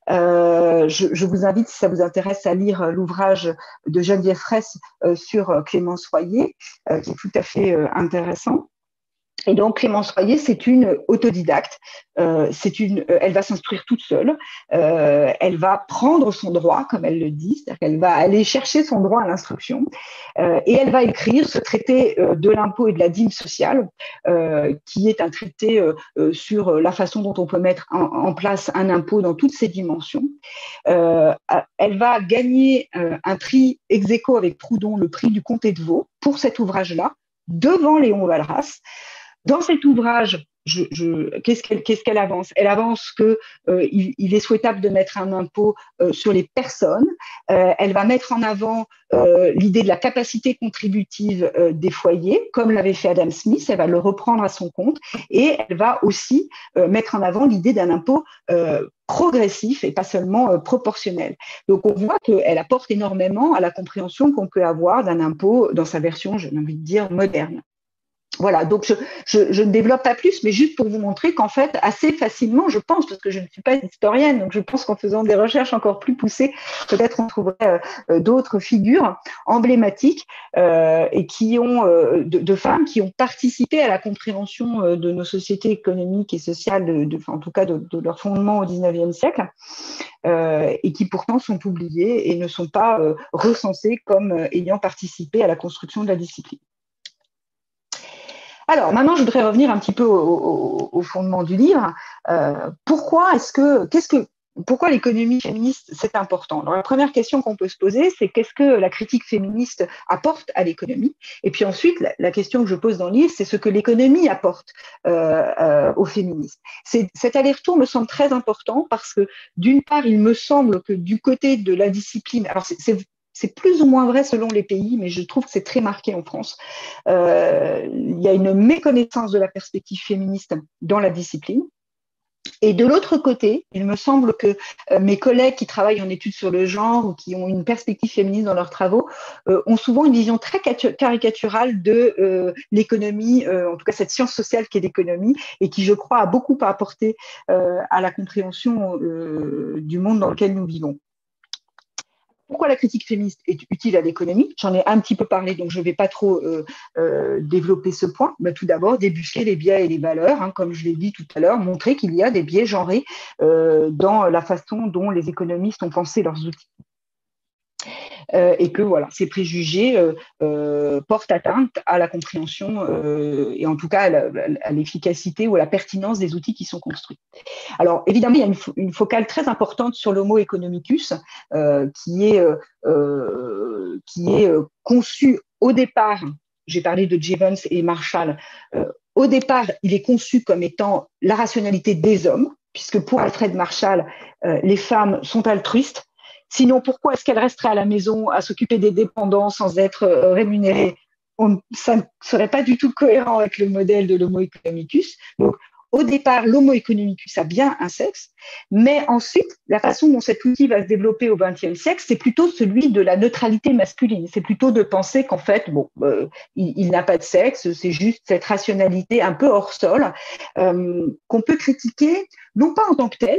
Euh, je, je vous invite, si ça vous intéresse, à lire l'ouvrage de Geneviève Fraisse euh, sur Clémence Royer, euh, qui est tout à fait euh, intéressant. Et donc, Clémence Royer, c'est une autodidacte. Euh, c'est une, euh, elle va s'instruire toute seule. Euh, elle va prendre son droit, comme elle le dit, c'est-à-dire qu'elle va aller chercher son droit à l'instruction. Euh, et elle va écrire ce traité euh, de l'impôt et de la dîme sociale, euh, qui est un traité euh, sur la façon dont on peut mettre en, en place un impôt dans toutes ses dimensions. Euh, elle va gagner euh, un prix ex aequo avec Proudhon, le prix du comté de Vaud, pour cet ouvrage-là, devant Léon Walras. Dans cet ouvrage, je, je, qu'est-ce qu'elle, qu'est-ce qu'elle avance? Elle avance qu'il euh, il est souhaitable de mettre un impôt euh, sur les personnes. Euh, elle va mettre en avant euh, l'idée de la capacité contributive euh, des foyers, comme l'avait fait Adam Smith. Elle va le reprendre à son compte. Et elle va aussi euh, mettre en avant l'idée d'un impôt euh, progressif et pas seulement euh, proportionnel. Donc, on voit qu'elle apporte énormément à la compréhension qu'on peut avoir d'un impôt dans sa version, j'ai envie de dire, moderne. Voilà, donc je, je, je ne développe pas plus, mais juste pour vous montrer qu'en fait, assez facilement, je pense, parce que je ne suis pas historienne, donc je pense qu'en faisant des recherches encore plus poussées, peut-être on trouverait euh, d'autres figures emblématiques euh, et qui ont euh, de, de femmes qui ont participé à la compréhension euh, de nos sociétés économiques et sociales, de, de, en tout cas de, de leur fondement au dix-neuvième siècle, euh, et qui pourtant sont oubliées et ne sont pas euh, recensées comme euh, ayant participé à la construction de la discipline. Alors, maintenant, je voudrais revenir un petit peu au, au, au fondement du livre. Euh, pourquoi est-ce que, qu'est-ce que, pourquoi l'économie féministe, c'est important? Alors, la première question qu'on peut se poser, c'est qu'est-ce que la critique féministe apporte à l'économie? Et puis ensuite, la, la question que je pose dans le livre, c'est ce que l'économie apporte euh, euh, aux féministes. C'est, cet aller-retour me semble très important parce que, d'une part, il me semble que du côté de la discipline, alors c'est, c'est C'est plus ou moins vrai selon les pays, mais je trouve que c'est très marqué en France. Euh, il y a une méconnaissance de la perspective féministe dans la discipline. Et de l'autre côté, il me semble que euh, mes collègues qui travaillent en études sur le genre ou qui ont une perspective féministe dans leurs travaux euh, ont souvent une vision très caricaturale de euh, l'économie, euh, en tout cas cette science sociale qui est l'économie, et qui, je crois, a beaucoup à apporter euh, à la compréhension euh, du monde dans lequel nous vivons. Pourquoi la critique féministe est utile à l'économie? J'en ai un petit peu parlé, donc je ne vais pas trop euh, euh, développer ce point. Mais tout d'abord, débusquer les biais et les valeurs, hein, comme je l'ai dit tout à l'heure, montrer qu'il y a des biais genrés euh, dans la façon dont les économistes ont pensé leurs outils. Euh, et que voilà, ces préjugés euh, euh, portent atteinte à la compréhension euh, et en tout cas à, la, à l'efficacité ou à la pertinence des outils qui sont construits. Alors évidemment, il y a une, une focale très importante sur l'homo economicus euh, qui est, euh, qui est euh, conçu au départ, j'ai parlé de Jevons et Marshall, euh, au départ, il est conçu comme étant la rationalité des hommes, puisque pour Alfred Marshall, euh, les femmes sont altruistes. Sinon, pourquoi est-ce qu'elle resterait à la maison à s'occuper des dépendants sans être euh, rémunérée? On, ça ne serait pas du tout cohérent avec le modèle de l'homo economicus. Donc, au départ, l'homo economicus a bien un sexe, mais ensuite, la façon dont cet outil va se développer au vingtième siècle, c'est plutôt celui de la neutralité masculine. C'est plutôt de penser qu'en fait, bon, euh, il, il n'a pas de sexe, c'est juste cette rationalité un peu hors sol euh, qu'on peut critiquer, non pas en tant que telle,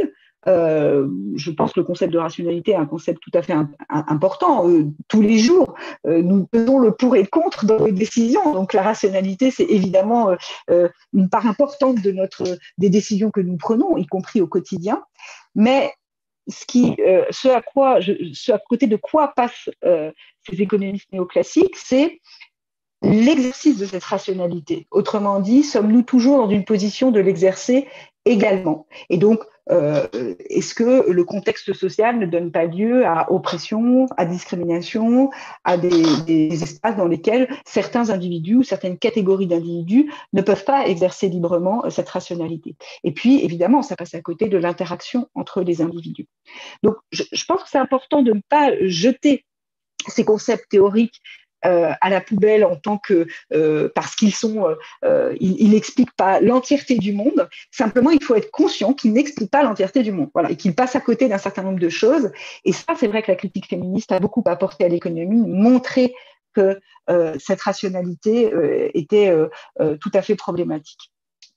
Euh, je pense que le concept de rationalité est un concept tout à fait un, un, important. Euh, tous les jours, euh, nous pesons le pour et le contre dans nos décisions. Donc la rationalité, c'est évidemment euh, une part importante de notre, des décisions que nous prenons, y compris au quotidien. Mais ce, qui, euh, ce, à quoi, je, ce à côté de quoi passent euh, ces économistes néoclassiques, c'est l'exercice de cette rationalité. Autrement dit, sommes-nous toujours dans une position de l'exercer également? Et donc, euh, est-ce que le contexte social ne donne pas lieu à oppression, à discrimination, à des, des espaces dans lesquels certains individus ou certaines catégories d'individus ne peuvent pas exercer librement cette rationalité? Et puis, évidemment, ça passe à côté de l'interaction entre les individus. Donc, je, je pense que c'est important de ne pas jeter ces concepts théoriques Euh, à la poubelle en tant que euh, parce qu'ils sont, euh, ils, ils n'expliquent pas l'entièreté du monde. Simplement, il faut être conscient qu'ils n'expliquent pas l'entièreté du monde. Voilà, et qu'ils passent à côté d'un certain nombre de choses. Et ça, c'est vrai que la critique féministe a beaucoup apporté à l'économie, montrer que euh, cette rationalité euh, était euh, euh, tout à fait problématique.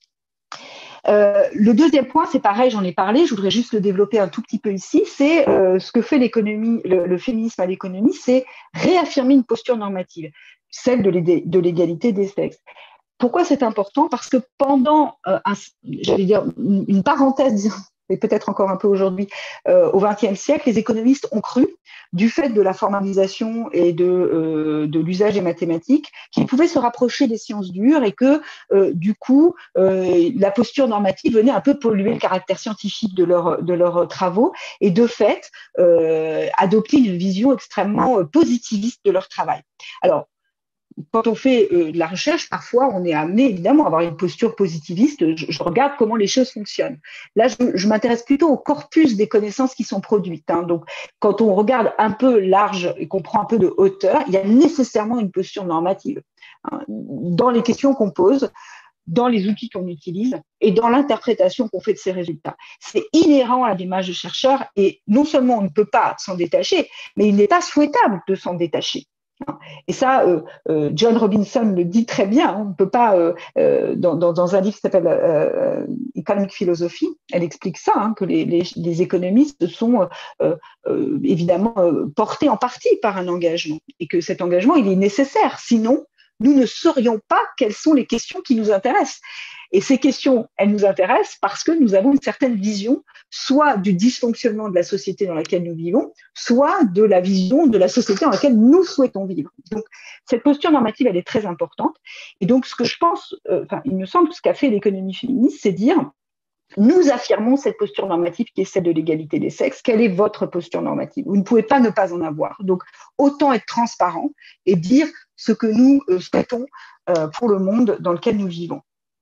Euh, le deuxième point, c'est pareil, j'en ai parlé, je voudrais juste le développer un tout petit peu ici, c'est euh, ce que fait l'économie, le, le féminisme à l'économie, c'est réaffirmer une posture normative, celle de l'égalité des sexes. Pourquoi c'est important? Parce que pendant, euh, un, j'allais dire, une, une parenthèse, et peut-être encore un peu aujourd'hui, euh, au vingtième siècle, les économistes ont cru, du fait de la formalisation et de, euh, de l'usage des mathématiques, qu'ils pouvaient se rapprocher des sciences dures et que, euh, du coup, euh, la posture normative venait un peu polluer le caractère scientifique de, leur, de leurs travaux et, de fait, euh, adopter une vision extrêmement positiviste de leur travail. Alors, quand on fait euh, de la recherche, parfois, on est amené évidemment à avoir une posture positiviste. Je, je regarde comment les choses fonctionnent. Là, je, je m'intéresse plutôt au corpus des connaissances qui sont produites. Hein. Donc, quand on regarde un peu large et qu'on prend un peu de hauteur, il y a nécessairement une posture normative hein, dans les questions qu'on pose, dans les outils qu'on utilise et dans l'interprétation qu'on fait de ces résultats. C'est inhérent à la démarche de chercheur et non seulement on ne peut pas s'en détacher, mais il n'est pas souhaitable de s'en détacher. Et ça, euh, euh, John Robinson le dit très bien. On ne peut pas, euh, euh, dans, dans, dans un livre qui s'appelle euh, Economic Philosophy, elle explique ça, hein, que les, les, les économistes sont euh, euh, évidemment euh, portés en partie par un engagement et que cet engagement, il est nécessaire. Sinon, nous ne saurions pas quelles sont les questions qui nous intéressent. Et ces questions, elles nous intéressent parce que nous avons une certaine vision, soit du dysfonctionnement de la société dans laquelle nous vivons, soit de la vision de la société dans laquelle nous souhaitons vivre. Donc, cette posture normative, elle est très importante. Et donc, ce que je pense, euh, enfin, il me semble que ce qu'a fait l'économie féministe, c'est dire, nous affirmons cette posture normative qui est celle de l'égalité des sexes. Quelle est votre posture normative? Vous ne pouvez pas ne pas en avoir. Donc, autant être transparent et dire ce que nous euh, souhaitons euh, pour le monde dans lequel nous vivons.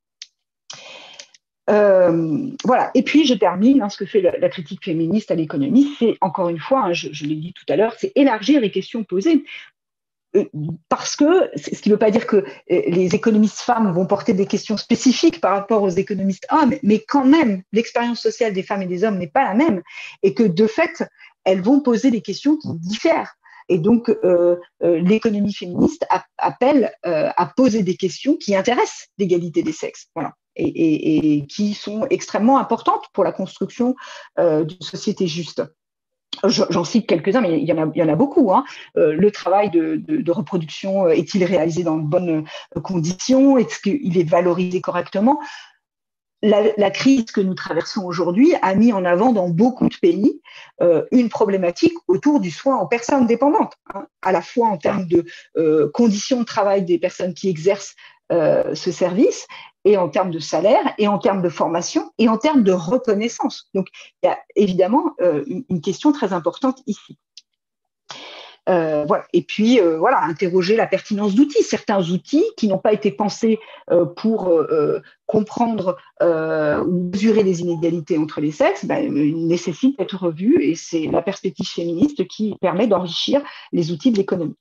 Euh, voilà. Et puis, je termine, hein, ce que fait la, la critique féministe à l'économie, c'est, encore une fois, hein, je, je l'ai dit tout à l'heure, c'est élargir les questions posées. Euh, parce que, ce qui ne veut pas dire que les économistes femmes vont porter des questions spécifiques par rapport aux économistes hommes, mais quand même, l'expérience sociale des femmes et des hommes n'est pas la même, et que, de fait, elles vont poser des questions qui diffèrent. Et donc, euh, euh, l'économie féministe a, appelle euh, à poser des questions qui intéressent l'égalité des sexes. Voilà. Et, et, et qui sont extrêmement importantes pour la construction euh, d'une société juste. J'en cite quelques-uns, mais il y en a, il y en a beaucoup. Hein. Euh, le travail de, de, de reproduction, est-il réalisé dans de bonnes conditions? Est-ce qu'il est valorisé correctement? La, la crise que nous traversons aujourd'hui a mis en avant dans beaucoup de pays euh, une problématique autour du soin aux personnes dépendantes, hein, à la fois en termes de euh, conditions de travail des personnes qui exercent euh, ce service, et en termes de salaire, et en termes de formation, et en termes de reconnaissance. Donc, il y a évidemment euh, une, une question très importante ici. Euh, voilà. Et puis, euh, voilà, interroger la pertinence d'outils. Certains outils qui n'ont pas été pensés euh, pour euh, comprendre euh, ou mesurer les inégalités entre les sexes, ben, nécessitent d'être revus, et c'est la perspective féministe qui permet d'enrichir les outils de l'économie.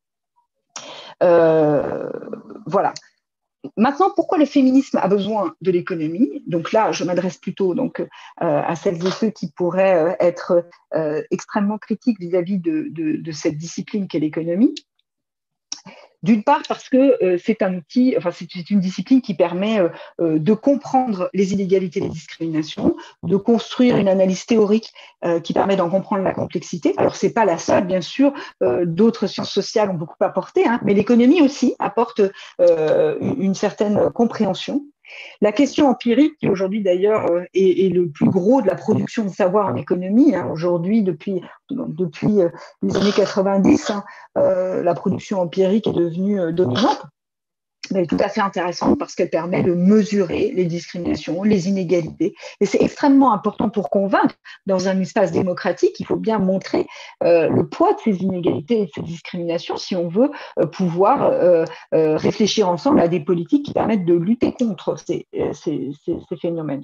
Euh, voilà. Maintenant, pourquoi le féminisme a besoin de l'économie? Donc là, je m'adresse plutôt donc, euh, à celles et ceux qui pourraient euh, être euh, extrêmement critiques vis-à-vis de, de, de cette discipline qu'est l'économie. D'une part parce que euh, c'est un outil, enfin c'est une discipline qui permet euh, de comprendre les inégalités et les discriminations, de construire une analyse théorique euh, qui permet d'en comprendre la complexité. Alors c'est pas la seule, bien sûr, euh, d'autres sciences sociales ont beaucoup apporté, hein, mais l'économie aussi apporte euh, une certaine compréhension. La question empirique, qui aujourd'hui d'ailleurs est, est le plus gros de la production de savoir en économie, hein, aujourd'hui depuis, depuis les années quatre-vingt-dix, hein, euh, la production empirique est devenue euh, dominante. Elle est tout à fait intéressante parce qu'elle permet de mesurer les discriminations, les inégalités. Et c'est extrêmement important pour convaincre, dans un espace démocratique, il faut bien montrer euh, le poids de ces inégalités et de ces discriminations si on veut euh, pouvoir euh, euh, réfléchir ensemble à des politiques qui permettent de lutter contre ces, ces, ces, ces phénomènes.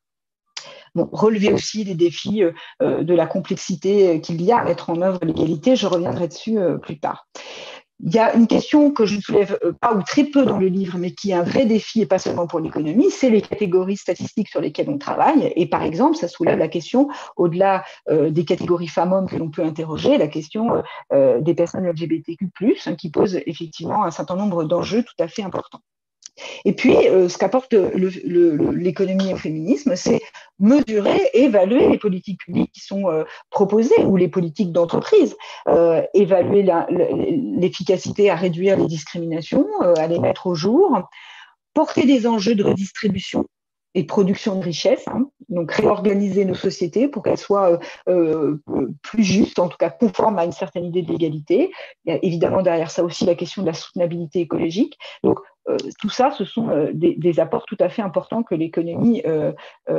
Bon, relever aussi les défis euh, de la complexité qu'il y a à mettre en œuvre l'égalité, je reviendrai dessus euh, plus tard. Il y a une question que je ne soulève pas ou très peu dans le livre, mais qui est un vrai défi et pas seulement pour l'économie, c'est les catégories statistiques sur lesquelles on travaille. Et par exemple, ça soulève la question, au-delà euh, des catégories femmes-hommes que l'on peut interroger, la question euh, des personnes L G B T Q plus, hein, qui pose effectivement un certain nombre d'enjeux tout à fait importants. Et puis, euh, ce qu'apporte l'économie au féminisme, c'est mesurer et évaluer les politiques publiques qui sont euh, proposées ou les politiques d'entreprise, euh, évaluer l'efficacité à réduire les discriminations, euh, à les mettre au jour, porter des enjeux de redistribution et de production de richesse, hein, donc réorganiser nos sociétés pour qu'elles soient euh, plus justes, en tout cas conformes à une certaine idée de l'égalité. Il y a évidemment derrière ça aussi la question de la soutenabilité écologique. Donc, Euh, tout ça, ce sont euh, des, des apports tout à fait importants que l'économie euh,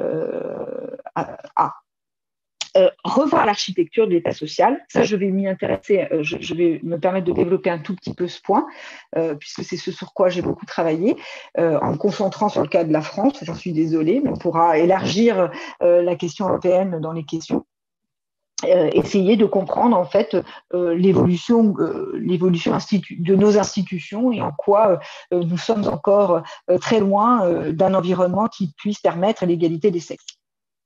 euh, a. a. Euh, revoir l'architecture de l'État social, ça je vais m'y intéresser, euh, je, je vais me permettre de développer un tout petit peu ce point, euh, puisque c'est ce sur quoi j'ai beaucoup travaillé, euh, en me concentrant sur le cas de la France, j'en suis désolée, mais on pourra élargir euh, la question européenne dans les questions. Euh, essayer de comprendre en fait euh, l'évolution euh, l'évolution de nos institutions et en quoi euh, nous sommes encore euh, très loin euh, d'un environnement qui puisse permettre l'égalité des sexes.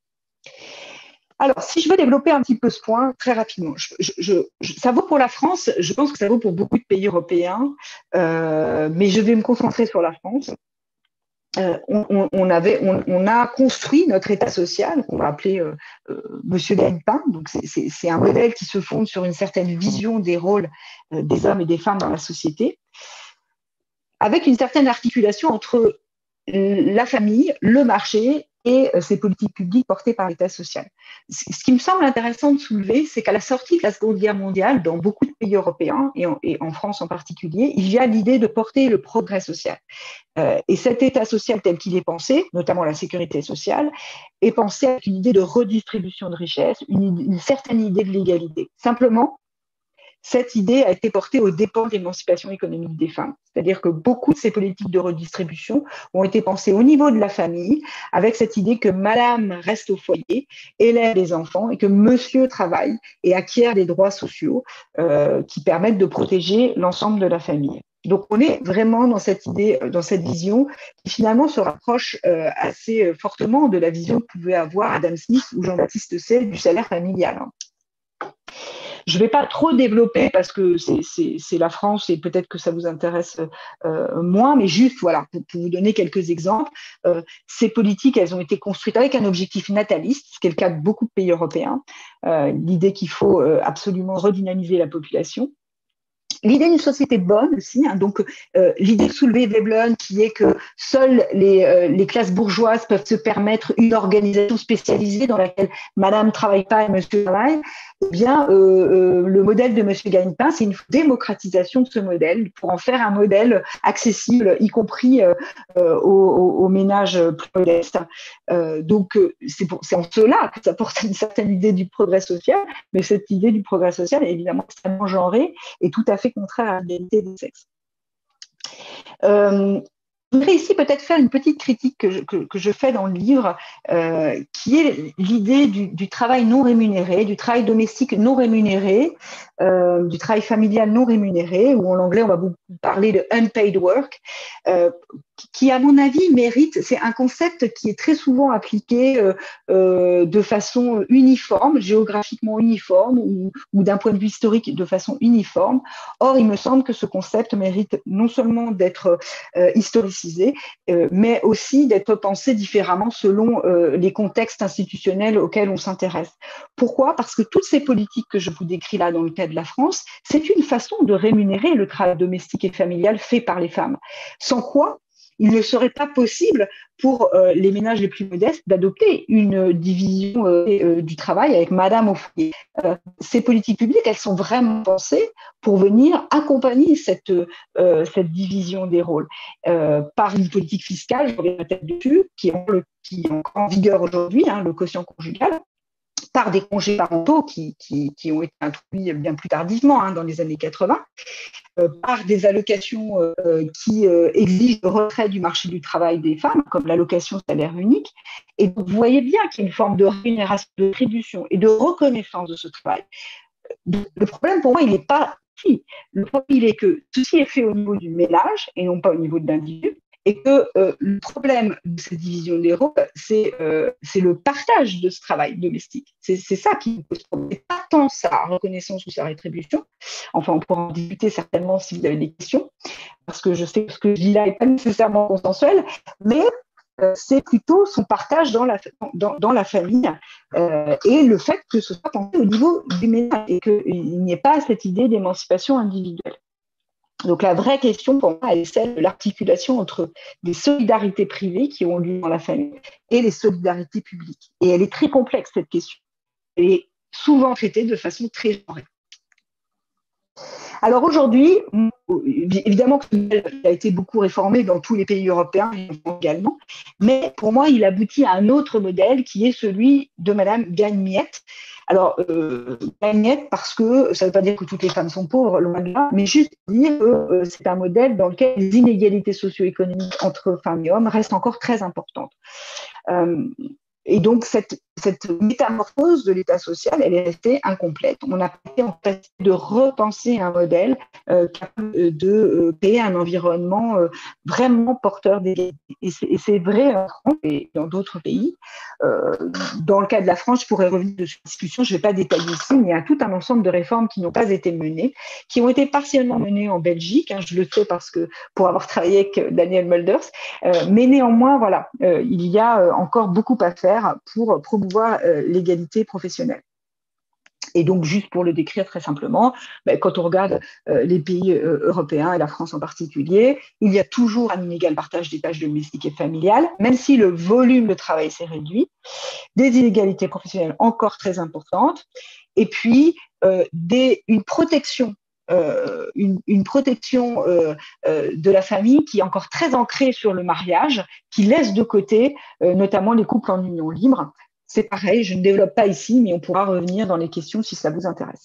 Alors, si je veux développer un petit peu ce point très rapidement, je, je, je, ça vaut pour la France, je pense que ça vaut pour beaucoup de pays européens, euh, mais je vais me concentrer sur la France. Euh, on, on, avait, on, on a construit notre État social, qu'on va appeler euh, euh, Monsieur Gagne-Pain. Donc, c'est un modèle qui se fonde sur une certaine vision des rôles euh, des hommes et des femmes dans la société, avec une certaine articulation entre la famille, le marché et euh, ces politiques publiques portées par l'État social. Ce qui me semble intéressant de soulever, c'est qu'à la sortie de la Seconde Guerre mondiale, dans beaucoup de pays européens, et en, et en France en particulier, il y a l'idée de porter le progrès social. Euh, et cet État social tel qu'il est pensé, notamment la sécurité sociale, est pensé avec une idée de redistribution de richesse, une, une certaine idée de l'égalité. Simplement, cette idée a été portée aux dépens de l'émancipation économique des femmes. C'est-à-dire que beaucoup de ces politiques de redistribution ont été pensées au niveau de la famille, avec cette idée que madame reste au foyer, élève les enfants et que monsieur travaille et acquiert des droits sociaux euh, qui permettent de protéger l'ensemble de la famille. Donc, on est vraiment dans cette idée, dans cette vision qui finalement se rapproche euh, assez fortement de la vision que pouvait avoir Adam Smith ou Jean-Baptiste Say du salaire familial. Je ne vais pas trop développer parce que c'est la France et peut-être que ça vous intéresse euh, moins, mais juste voilà, pour, pour vous donner quelques exemples. Euh, ces politiques, elles ont été construites avec un objectif nataliste, ce qui est le cas de beaucoup de pays européens. Euh, L'idée qu'il faut euh, absolument redynamiser la population. L'idée d'une société bonne aussi, hein, donc euh, l'idée de soulever Veblen qui est que seules les, euh, les classes bourgeoises peuvent se permettre une organisation spécialisée dans laquelle madame ne travaille pas et monsieur travaille, eh bien euh, euh, le modèle de monsieur Gagne-Pain, c'est une démocratisation de ce modèle pour en faire un modèle accessible, y compris euh, euh, aux, aux ménages plus modestes. Euh, donc c'est en cela que ça porte une certaine idée du progrès social, mais cette idée du progrès social est évidemment extrêmement genrée et tout à fait contraire à l'égalité des sexes. Euh, je voudrais ici peut-être faire une petite critique que je, que, que je fais dans le livre, euh, qui est l'idée du, du travail non rémunéré, du travail domestique non rémunéré, euh, du travail familial non rémunéré, ou en anglais on va beaucoup parler de unpaid work. Euh, qui, à mon avis, mérite, c'est un concept qui est très souvent appliqué euh, euh, de façon uniforme, géographiquement uniforme, ou, ou d'un point de vue historique de façon uniforme. Or, il me semble que ce concept mérite non seulement d'être euh, historicisé, euh, mais aussi d'être pensé différemment selon euh, les contextes institutionnels auxquels on s'intéresse. Pourquoi ? Parce que toutes ces politiques que je vous décris là dans le cas de la France, c'est une façon de rémunérer le travail domestique et familial fait par les femmes. Sans quoi, il ne serait pas possible pour euh, les ménages les plus modestes d'adopter une division euh, euh, du travail avec madame au foyer. Euh, ces politiques publiques, elles sont vraiment pensées pour venir accompagner cette, euh, cette division des rôles euh, par une politique fiscale, je reviens peut-être dessus, qui est, le, qui est encore en vigueur aujourd'hui, hein, le quotient conjugal, par des congés parentaux qui, qui, qui ont été introduits bien plus tardivement, hein, dans les années quatre-vingts, euh, par des allocations euh, qui euh, exigent le retrait du marché du travail des femmes, comme l'allocation salaire unique. Et donc, vous voyez bien qu'il y a une forme de rémunération, de rétribution et de reconnaissance de ce travail. Le problème, pour moi, il n'est pas ici. Le problème, il est que ceci est fait au niveau du ménage et non pas au niveau de l'individu. Et que euh, le problème de cette division des rôles, c'est euh, le partage de ce travail domestique. C'est ça qui pose problème. Pas tant sa reconnaissance ou sa rétribution. Enfin, on pourra en discuter certainement si vous avez des questions, parce que je sais que ce que je dis là n'est pas nécessairement consensuel, mais euh, c'est plutôt son partage dans la, dans, dans la famille euh, et le fait que ce soit pensé au niveau du ménage et qu'il n'y ait pas cette idée d'émancipation individuelle. Donc la vraie question pour moi est celle de l'articulation entre les solidarités privées qui ont lieu dans la famille et les solidarités publiques. Et elle est très complexe, cette question. Elle est souvent traitée de façon très genrée. Alors aujourd'hui, évidemment qu'il a été beaucoup réformé dans tous les pays européens également, mais pour moi, il aboutit à un autre modèle qui est celui de Madame Gagne-Miette. Alors, euh, Gagne-Miette parce que ça ne veut pas dire que toutes les femmes sont pauvres, loin de là, mais juste dire que euh, c'est un modèle dans lequel les inégalités socio-économiques entre femmes et hommes restent encore très importantes. Euh, Et donc, cette, cette métamorphose de l'État social, elle est restée incomplète. On a été en fait de repenser un modèle euh, capable de euh, créer un environnement euh, vraiment porteur d'égalité. Et c'est vrai en France et dans d'autres pays. Euh, dans le cas de la France, je pourrais revenir sur cette discussion, je ne vais pas détailler ici, mais il y a tout un ensemble de réformes qui n'ont pas été menées, qui ont été partiellement menées en Belgique. Hein, je le sais parce que pour avoir travaillé avec Daniel Mulders, euh, mais néanmoins, voilà, euh, il y a euh, encore beaucoup à faire pour promouvoir euh, l'égalité professionnelle. Et donc, juste pour le décrire très simplement, ben, quand on regarde euh, les pays euh, européens et la France en particulier, il y a toujours un inégal partage des tâches domestiques et familiales, même si le volume de travail s'est réduit, des inégalités professionnelles encore très importantes, et puis euh, des, une protection Euh, une, une protection euh, euh, de la famille qui est encore très ancrée sur le mariage, qui laisse de côté euh, notamment les couples en union libre. C'est pareil, je ne développe pas ici, mais on pourra revenir dans les questions si ça vous intéresse.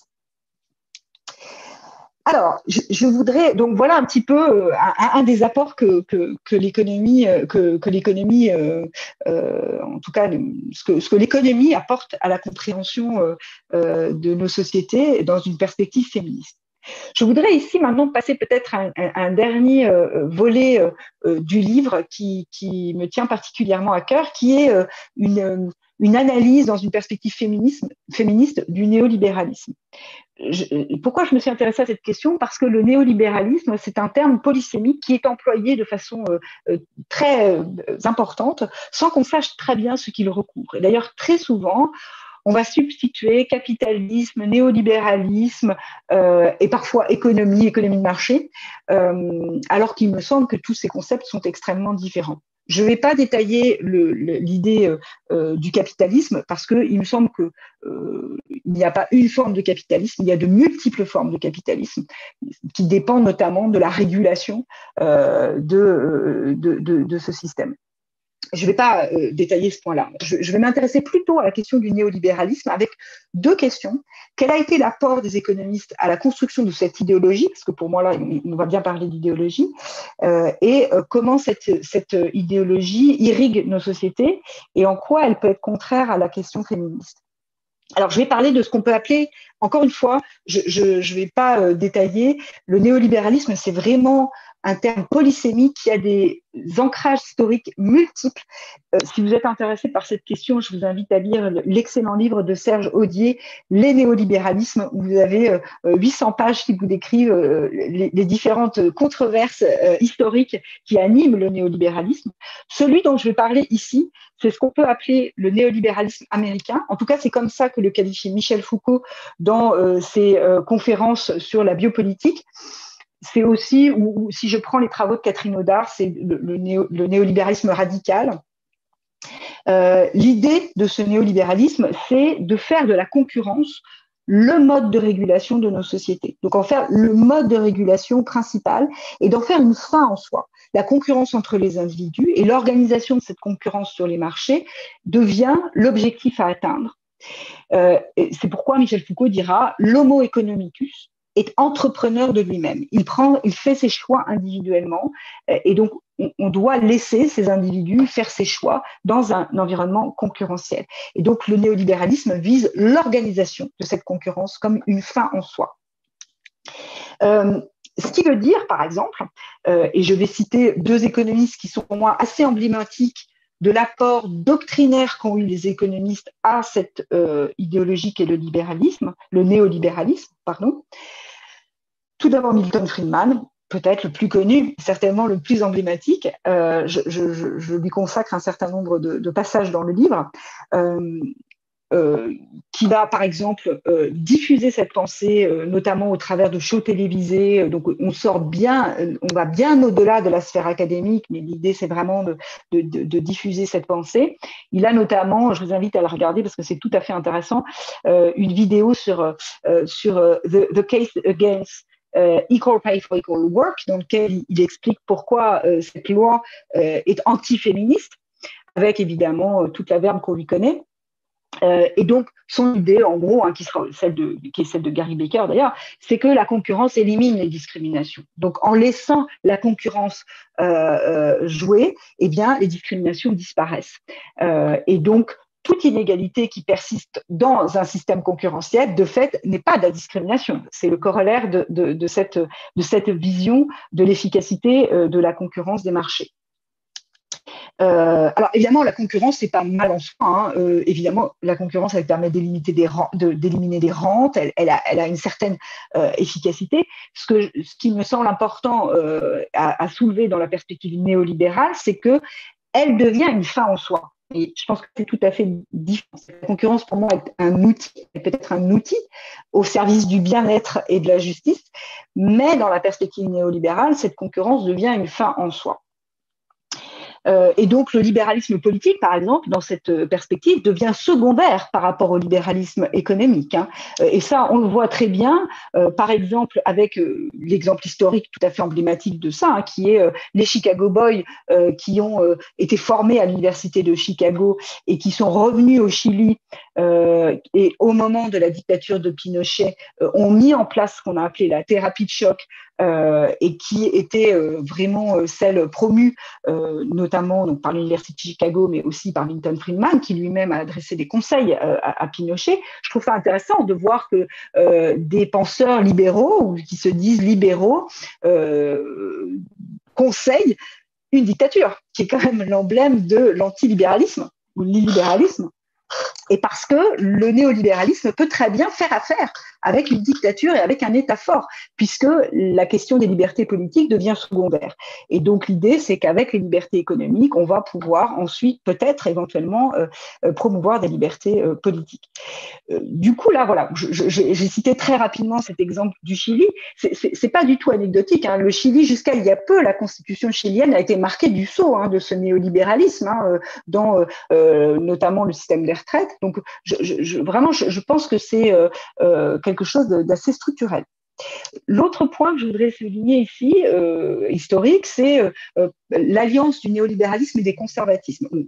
Alors, je, je voudrais, donc voilà un petit peu euh, un, un des apports que, que, que l'économie, que, que l'économie, euh, euh, en tout cas, ce que, ce que l'économie apporte à la compréhension euh, euh, de nos sociétés dans une perspective féministe. Je voudrais ici maintenant passer peut-être à un, un dernier euh, volet euh, du livre qui, qui me tient particulièrement à cœur, qui est euh, une, une analyse dans une perspective féministe, féministe du néolibéralisme. Je, pourquoi je me suis intéressée à cette question? Parce que le néolibéralisme, c'est un terme polysémique qui est employé de façon euh, très euh, importante, sans qu'on sache très bien ce qu'il recouvre. Et d'ailleurs, très souvent, on va substituer capitalisme, néolibéralisme euh, et parfois économie, économie de marché, euh, alors qu'il me semble que tous ces concepts sont extrêmement différents. Je ne vais pas détailler l'idée euh, du capitalisme parce qu'il me semble qu'il euh, n'y a pas une forme de capitalisme, il y a de multiples formes de capitalisme qui dépendent notamment de la régulation euh, de, de, de, de ce système. Je ne vais pas euh, détailler ce point-là. Je, je vais m'intéresser plutôt à la question du néolibéralisme avec deux questions. Quel a été l'apport des économistes à la construction de cette idéologie? Parce que pour moi, là, on va bien parler d'idéologie. Euh, et euh, comment cette, cette idéologie irrigue nos sociétés et en quoi elle peut être contraire à la question féministe. Alors, je vais parler de ce qu'on peut appeler, encore une fois, je ne vais pas euh, détailler, le néolibéralisme, c'est vraiment un terme polysémique qui a des ancrages historiques multiples. Euh, si vous êtes intéressé par cette question, je vous invite à lire l'excellent livre de Serge Audier, Les néolibéralismes, où vous avez euh, huit cents pages qui vous décrivent euh, les, les différentes controverses euh, historiques qui animent le néolibéralisme. Celui dont je vais parler ici, c'est ce qu'on peut appeler le néolibéralisme américain. En tout cas, c'est comme ça que le qualifie Michel Foucault dans euh, ses euh, conférences sur la biopolitique. C'est aussi, ou, ou si je prends les travaux de Catherine Audard, c'est le, le, néo, le néolibéralisme radical. Euh, l'idée de ce néolibéralisme, c'est de faire de la concurrence le mode de régulation de nos sociétés. Donc, en faire le mode de régulation principal et d'en faire une fin en soi. La concurrence entre les individus et l'organisation de cette concurrence sur les marchés devient l'objectif à atteindre. Euh, c'est pourquoi Michel Foucault dira « l'homo economicus » est entrepreneur de lui-même. Il prend, il fait ses choix individuellement et donc on, on doit laisser ces individus faire ses choix dans un, un environnement concurrentiel. Et donc le néolibéralisme vise l'organisation de cette concurrence comme une fin en soi. Euh, ce qui veut dire, par exemple, euh, et je vais citer deux économistes qui sont pour moi assez emblématiques de l'apport doctrinaire qu'ont eu les économistes à cette euh, idéologie qu'est le libéralisme, le néolibéralisme, pardon. Tout d'abord Milton Friedman, peut-être le plus connu, certainement le plus emblématique. Euh, je, je, je lui consacre un certain nombre de, de passages dans le livre, euh, euh, qui va par exemple euh, diffuser cette pensée, euh, notamment au travers de shows télévisés. Donc on sort bien, on va bien au-delà de la sphère académique, mais l'idée c'est vraiment de, de, de, de diffuser cette pensée. Il a notamment, je vous invite à la regarder parce que c'est tout à fait intéressant, euh, une vidéo sur euh, sur uh, the, the case against Uh, Equal Pay for Equal Work, dans lequel il, il explique pourquoi euh, cette loi euh, est anti-féministe, avec évidemment euh, toute la verbe qu'on lui connaît. Euh, et donc, son idée, en gros, hein, qui, sera celle de, qui est celle de Gary Becker d'ailleurs, c'est que la concurrence élimine les discriminations. Donc, en laissant la concurrence euh, euh, jouer, eh bien, les discriminations disparaissent. Euh, et donc, toute inégalité qui persiste dans un système concurrentiel, de fait, n'est pas de la discrimination. C'est le corollaire de, de, de, cette, de cette vision de l'efficacité euh, de la concurrence des marchés. Euh, alors, évidemment, la concurrence, c'est pas mal en soi. Hein. Euh, évidemment, la concurrence, elle permet d'éliminer des, de, d'éliminer des rentes, elle, elle, a, elle a une certaine euh, efficacité. Ce, que, ce qui me semble important euh, à, à soulever dans la perspective néolibérale, c'est qu'elle devient une fin en soi. Et je pense que c'est tout à fait différent. La concurrence, pour moi, est un outil, peut-être un outil au service du bien-être et de la justice, mais dans la perspective néolibérale, cette concurrence devient une fin en soi. Euh, et donc, le libéralisme politique, par exemple, dans cette perspective, devient secondaire par rapport au libéralisme économique. Hein. Et ça, on le voit très bien, euh, par exemple, avec euh, l'exemple historique tout à fait emblématique de ça, hein, qui est euh, les Chicago Boys euh, qui ont euh, été formés à l'université de Chicago et qui sont revenus au Chili euh, et au moment de la dictature de Pinochet, euh, ont mis en place ce qu'on a appelé la thérapie de choc, Euh, et qui était euh, vraiment euh, celle promue euh, notamment donc, par l'Université de Chicago, mais aussi par Milton Friedman, qui lui-même a adressé des conseils euh, à, à Pinochet. Je trouve ça intéressant de voir que euh, des penseurs libéraux, ou qui se disent libéraux, euh, conseillent une dictature, qui est quand même l'emblème de l'antilibéralisme, ou l'illibéralisme. Et parce que le néolibéralisme peut très bien faire affaire avec une dictature et avec un État fort, puisque la question des libertés politiques devient secondaire. Et donc l'idée, c'est qu'avec les libertés économiques, on va pouvoir ensuite peut-être éventuellement euh, promouvoir des libertés euh, politiques. Euh, du coup, là, voilà, je, je, j'ai cité très rapidement cet exemple du Chili. C'est, c'est, c'est pas du tout anecdotique. Hein. Le Chili, jusqu'à il y a peu, la constitution chilienne a été marquée du sceau hein, de ce néolibéralisme, hein, dans euh, notamment le système des retraites. Donc, je, je, je, vraiment, je, je pense que c'est euh, euh, quelque chose d'assez structurel. L'autre point que je voudrais souligner ici, euh, historique, c'est euh, l'alliance du néolibéralisme et des conservatismes.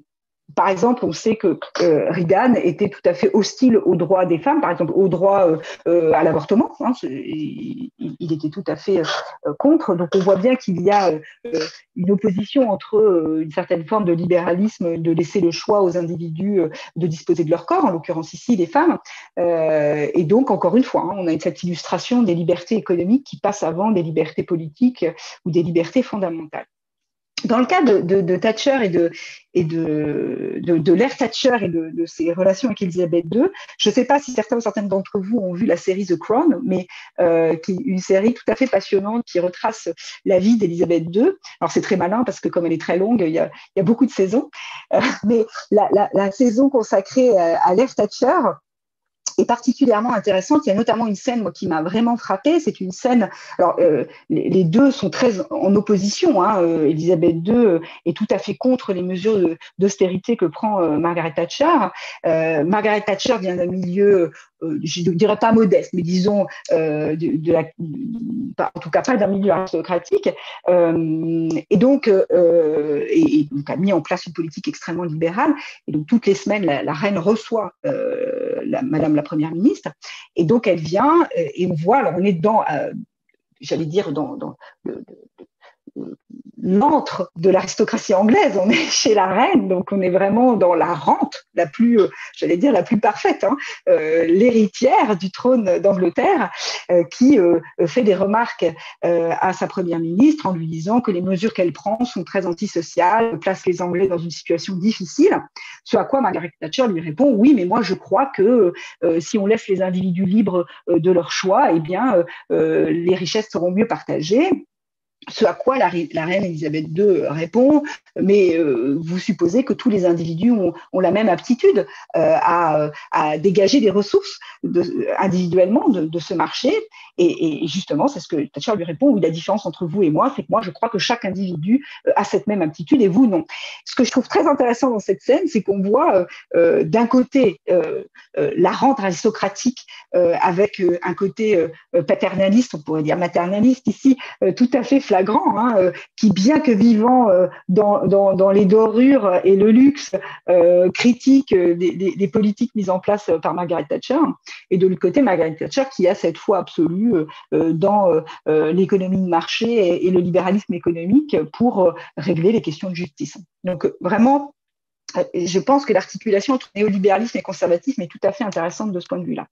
par exemple, on sait que euh, Reagan était tout à fait hostile aux droits des femmes, par exemple au droit euh, euh, à l'avortement. Hein, il, il était tout à fait euh, contre. Donc on voit bien qu'il y a euh, une opposition entre euh, une certaine forme de libéralisme, de laisser le choix aux individus euh, de disposer de leur corps, en l'occurrence ici les femmes. Euh, et donc, encore une fois, hein, on a cette illustration des libertés économiques qui passent avant des libertés politiques ou des libertés fondamentales. Dans le cas de, de, de Thatcher et de, et de, de, de l'ère Thatcher et de, de ses relations avec Elisabeth deux, je ne sais pas si certains ou certaines d'entre vous ont vu la série The Crown, mais euh, qui est une série tout à fait passionnante qui retrace la vie d'Elisabeth deux. Alors c'est très malin parce que comme elle est très longue, il y a, il y a beaucoup de saisons, euh, mais la, la, la saison consacrée à, à l'ère Thatcher est particulièrement intéressante. Il y a notamment une scène moi, qui m'a vraiment frappée. C'est une scène. Alors, euh, les, les deux sont très en opposition. Hein. Euh, Elisabeth deux est tout à fait contre les mesures de, d'austérité que prend euh, Margaret Thatcher. Euh, Margaret Thatcher vient d'un milieu, euh, je ne dirais pas modeste, mais disons, euh, de, de la, pas, en tout cas pas d'un milieu aristocratique. Euh, et donc, euh, et, et donc, a mis en place une politique extrêmement libérale. Et donc, toutes les semaines, la, la reine reçoit euh, la, Madame la Première ministre, et donc elle vient euh, et on voit, alors on est dans, euh, j'allais dire, dans, dans le, le, l'antre de l'aristocratie anglaise, on est chez la reine, donc on est vraiment dans la rente la plus, euh, j'allais dire, la plus parfaite, hein, euh, l'héritière du trône d'Angleterre, euh, qui euh, fait des remarques euh, à sa première ministre en lui disant que les mesures qu'elle prend sont très antisociales, placent les Anglais dans une situation difficile, ce à quoi Margaret Thatcher lui répond « Oui, mais moi je crois que euh, si on laisse les individus libres euh, de leur choix, eh bien, euh, les richesses seront mieux partagées ». Ce à quoi la, la reine Elisabeth deux répond, mais euh, vous supposez que tous les individus ont, ont la même aptitude euh, à, à dégager des ressources de, individuellement de, de ce marché. Et, et justement, c'est ce que Thatcher lui répond, oui, la différence entre vous et moi, c'est que moi, je crois que chaque individu euh, a cette même aptitude et vous, non. Ce que je trouve très intéressant dans cette scène, c'est qu'on voit euh, d'un côté euh, euh, la rente aristocratique euh, avec euh, un côté euh, paternaliste, on pourrait dire maternaliste ici, euh, tout à fait flagrant, hein, euh, qui, bien que vivant euh, dans, dans, dans les dorures et le luxe, euh, critique euh, des, des, des politiques mises en place par Margaret Thatcher, et de l'autre côté, Margaret Thatcher qui a cette foi absolue euh, dans euh, l'économie de marché et, et le libéralisme économique pour euh, régler les questions de justice. Donc, vraiment, je pense que l'articulation entre néolibéralisme et conservatisme est tout à fait intéressante de ce point de vue-là.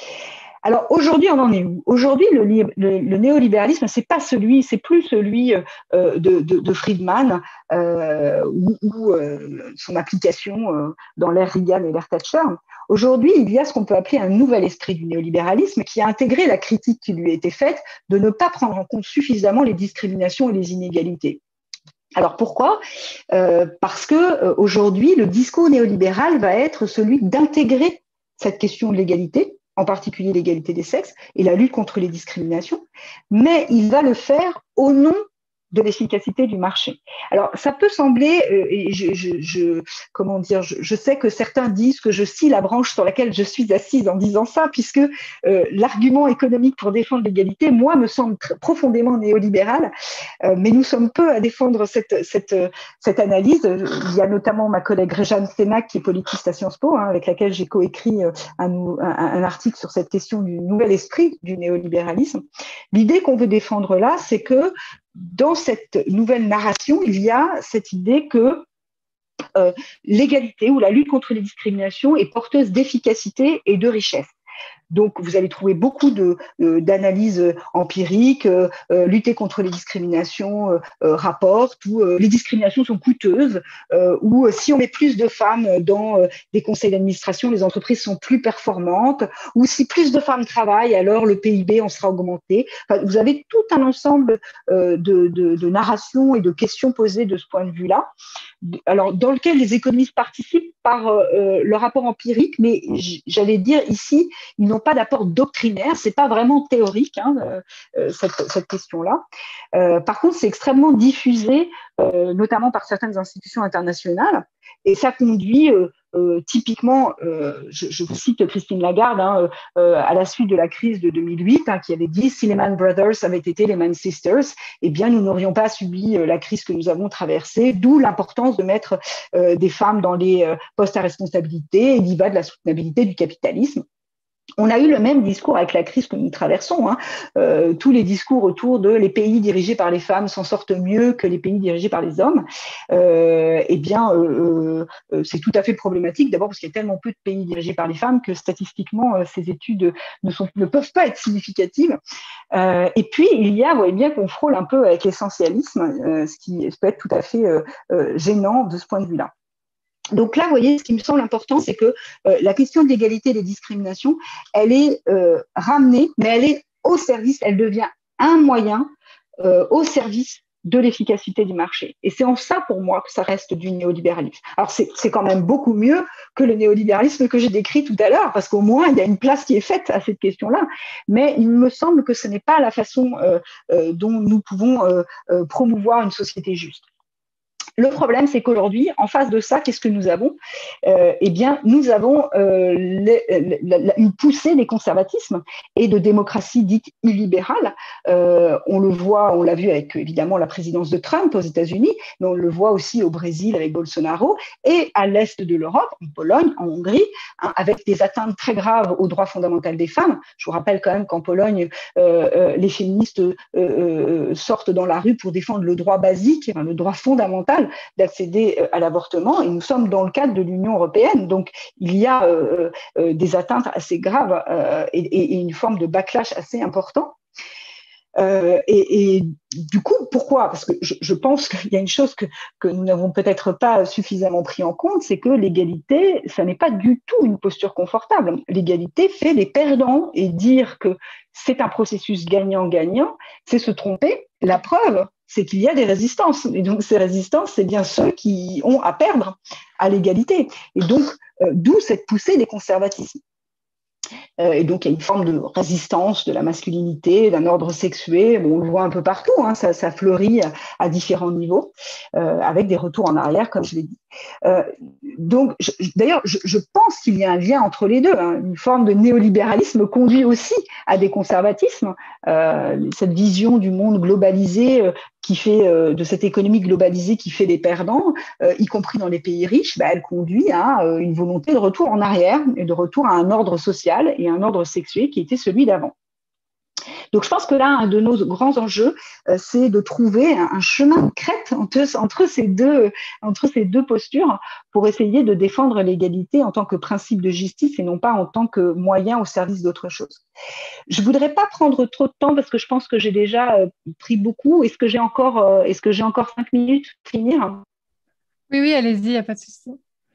Alors aujourd'hui, on en est où? Aujourd'hui, le, le, le néolibéralisme, c'est pas celui, c'est plus celui euh, de, de, de Friedman euh, ou, ou euh, son application euh, dans l'ère Reagan et l'ère Thatcher. Aujourd'hui, il y a ce qu'on peut appeler un nouvel esprit du néolibéralisme qui a intégré la critique qui lui a été faite de ne pas prendre en compte suffisamment les discriminations et les inégalités. Alors pourquoi? euh, Parce que euh, aujourd'hui, le discours néolibéral va être celui d'intégrer cette question de l'égalité, en particulier l'égalité des sexes et la lutte contre les discriminations, mais il va le faire au nom de l'efficacité du marché. Alors, ça peut sembler, euh, et je, je, je, comment dire, je, je sais que certains disent que je scie la branche sur laquelle je suis assise en disant ça, puisque euh, l'argument économique pour défendre l'égalité, moi, me semble profondément néolibéral, euh, mais nous sommes peu à défendre cette, cette, cette analyse. Il y a notamment ma collègue Réjeanne Sénac, qui est politiste à Sciences Po, hein, avec laquelle j'ai coécrit un, un, un article sur cette question du nouvel esprit du néolibéralisme. L'idée qu'on veut défendre là, c'est que dans cette nouvelle narration, il y a cette idée que euh, l'égalité ou la lutte contre les discriminations est porteuse d'efficacité et de richesse. Donc, vous allez trouver beaucoup de, euh, d'analyses empiriques, euh, euh, lutter contre les discriminations euh, euh, rapporte, ou euh, les discriminations sont coûteuses, euh, ou euh, si on met plus de femmes dans euh, des conseils d'administration, les entreprises sont plus performantes, ou si plus de femmes travaillent, alors le P I B en sera augmenté. Enfin, vous avez tout un ensemble euh, de, de, de narrations et de questions posées de ce point de vue-là, alors dans lequel les économistes participent par euh, leur rapport empirique, mais j'allais dire ici, ils n'ont pas d'apport doctrinaire, c'est pas vraiment théorique, hein, euh, cette, cette question-là. Euh, par contre, c'est extrêmement diffusé, euh, notamment par certaines institutions internationales, et ça conduit euh, euh, typiquement, euh, je, je cite Christine Lagarde, hein, euh, à la suite de la crise de deux mille huit, hein, qui avait dit « Si les Man Brothers avaient été les Man Sisters, eh bien, nous n'aurions pas subi euh, la crise que nous avons traversée », d'où l'importance de mettre euh, des femmes dans les euh, postes à responsabilité, et il y va de la soutenabilité du capitalisme. On a eu le même discours avec la crise que nous traversons. Hein. Euh, tous les discours autour de les pays dirigés par les femmes s'en sortent mieux que les pays dirigés par les hommes. Euh, eh bien, euh, euh, c'est tout à fait problématique. D'abord parce qu'il y a tellement peu de pays dirigés par les femmes que statistiquement, euh, ces études ne, sont, ne peuvent pas être significatives. Euh, et puis, il y a, vous voyez bien qu'on frôle un peu avec l'essentialisme, euh, ce qui peut être tout à fait euh, euh, gênant de ce point de vue-là. Donc là, vous voyez, ce qui me semble important, c'est que euh, la question de l'égalité et des discriminations, elle est euh, ramenée, mais elle est au service, elle devient un moyen euh, au service de l'efficacité du marché. Et c'est en ça, pour moi, que ça reste du néolibéralisme. Alors, c'est, c'est quand même beaucoup mieux que le néolibéralisme que j'ai décrit tout à l'heure, parce qu'au moins, il y a une place qui est faite à cette question-là. Mais il me semble que ce n'est pas la façon euh, euh, dont nous pouvons euh, euh, promouvoir une société juste. Le problème, c'est qu'aujourd'hui, en face de ça, qu'est-ce que nous avons ? euh, Eh bien, nous avons euh, les, les, une poussée des conservatismes et de démocratie dite illibérale. Euh, on le voit, on l'a vu avec évidemment la présidence de Trump aux États-Unis, mais on le voit aussi au Brésil avec Bolsonaro et à l'est de l'Europe, en Pologne, en Hongrie, hein, avec des atteintes très graves aux droits fondamentaux des femmes. Je vous rappelle quand même qu'en Pologne, euh, euh, les féministes euh, euh, sortent dans la rue pour défendre le droit basique, hein, le droit fondamental d'accéder à l'avortement, et nous sommes dans le cadre de l'Union européenne, donc il y a euh, euh, des atteintes assez graves euh, et, et une forme de backlash assez important. Euh, et, et du coup, pourquoi ? Parce que je, je pense qu'il y a une chose que, que nous n'avons peut-être pas suffisamment pris en compte, c'est que l'égalité, ça n'est pas du tout une posture confortable. L'égalité fait les perdants, et dire que c'est un processus gagnant-gagnant, c'est se tromper. La preuve, c'est qu'il y a des résistances. Et donc, ces résistances, c'est bien ceux qui ont à perdre à l'égalité. Et donc, euh, d'où cette poussée des conservatismes. Euh, et donc, il y a une forme de résistance de la masculinité, d'un ordre sexué. Bon, on le voit un peu partout, hein, ça, ça fleurit à, à différents niveaux, euh, avec des retours en arrière, comme je l'ai dit. Euh, donc, je, d'ailleurs, je, je pense qu'il y a un lien entre les deux. Hein. Une forme de néolibéralisme conduit aussi à des conservatismes. Euh, cette vision du monde globalisé, euh, qui fait euh, de cette économie globalisée qui fait des perdants, euh, y compris dans les pays riches, bah, elle conduit à euh, une volonté de retour en arrière et de retour à un ordre social et un ordre sexué qui était celui d'avant. Donc, je pense que là, un de nos grands enjeux, euh, c'est de trouver un, un chemin de crête entre, entre, ces deux, entre ces deux postures pour essayer de défendre l'égalité en tant que principe de justice et non pas en tant que moyen au service d'autre chose. Je ne voudrais pas prendre trop de temps parce que je pense que j'ai déjà euh, pris beaucoup. Est-ce que j'ai encore, euh, est-ce que j'ai encore cinq minutes pour finir ?
Oui, oui, allez-y, il n'y a pas de souci.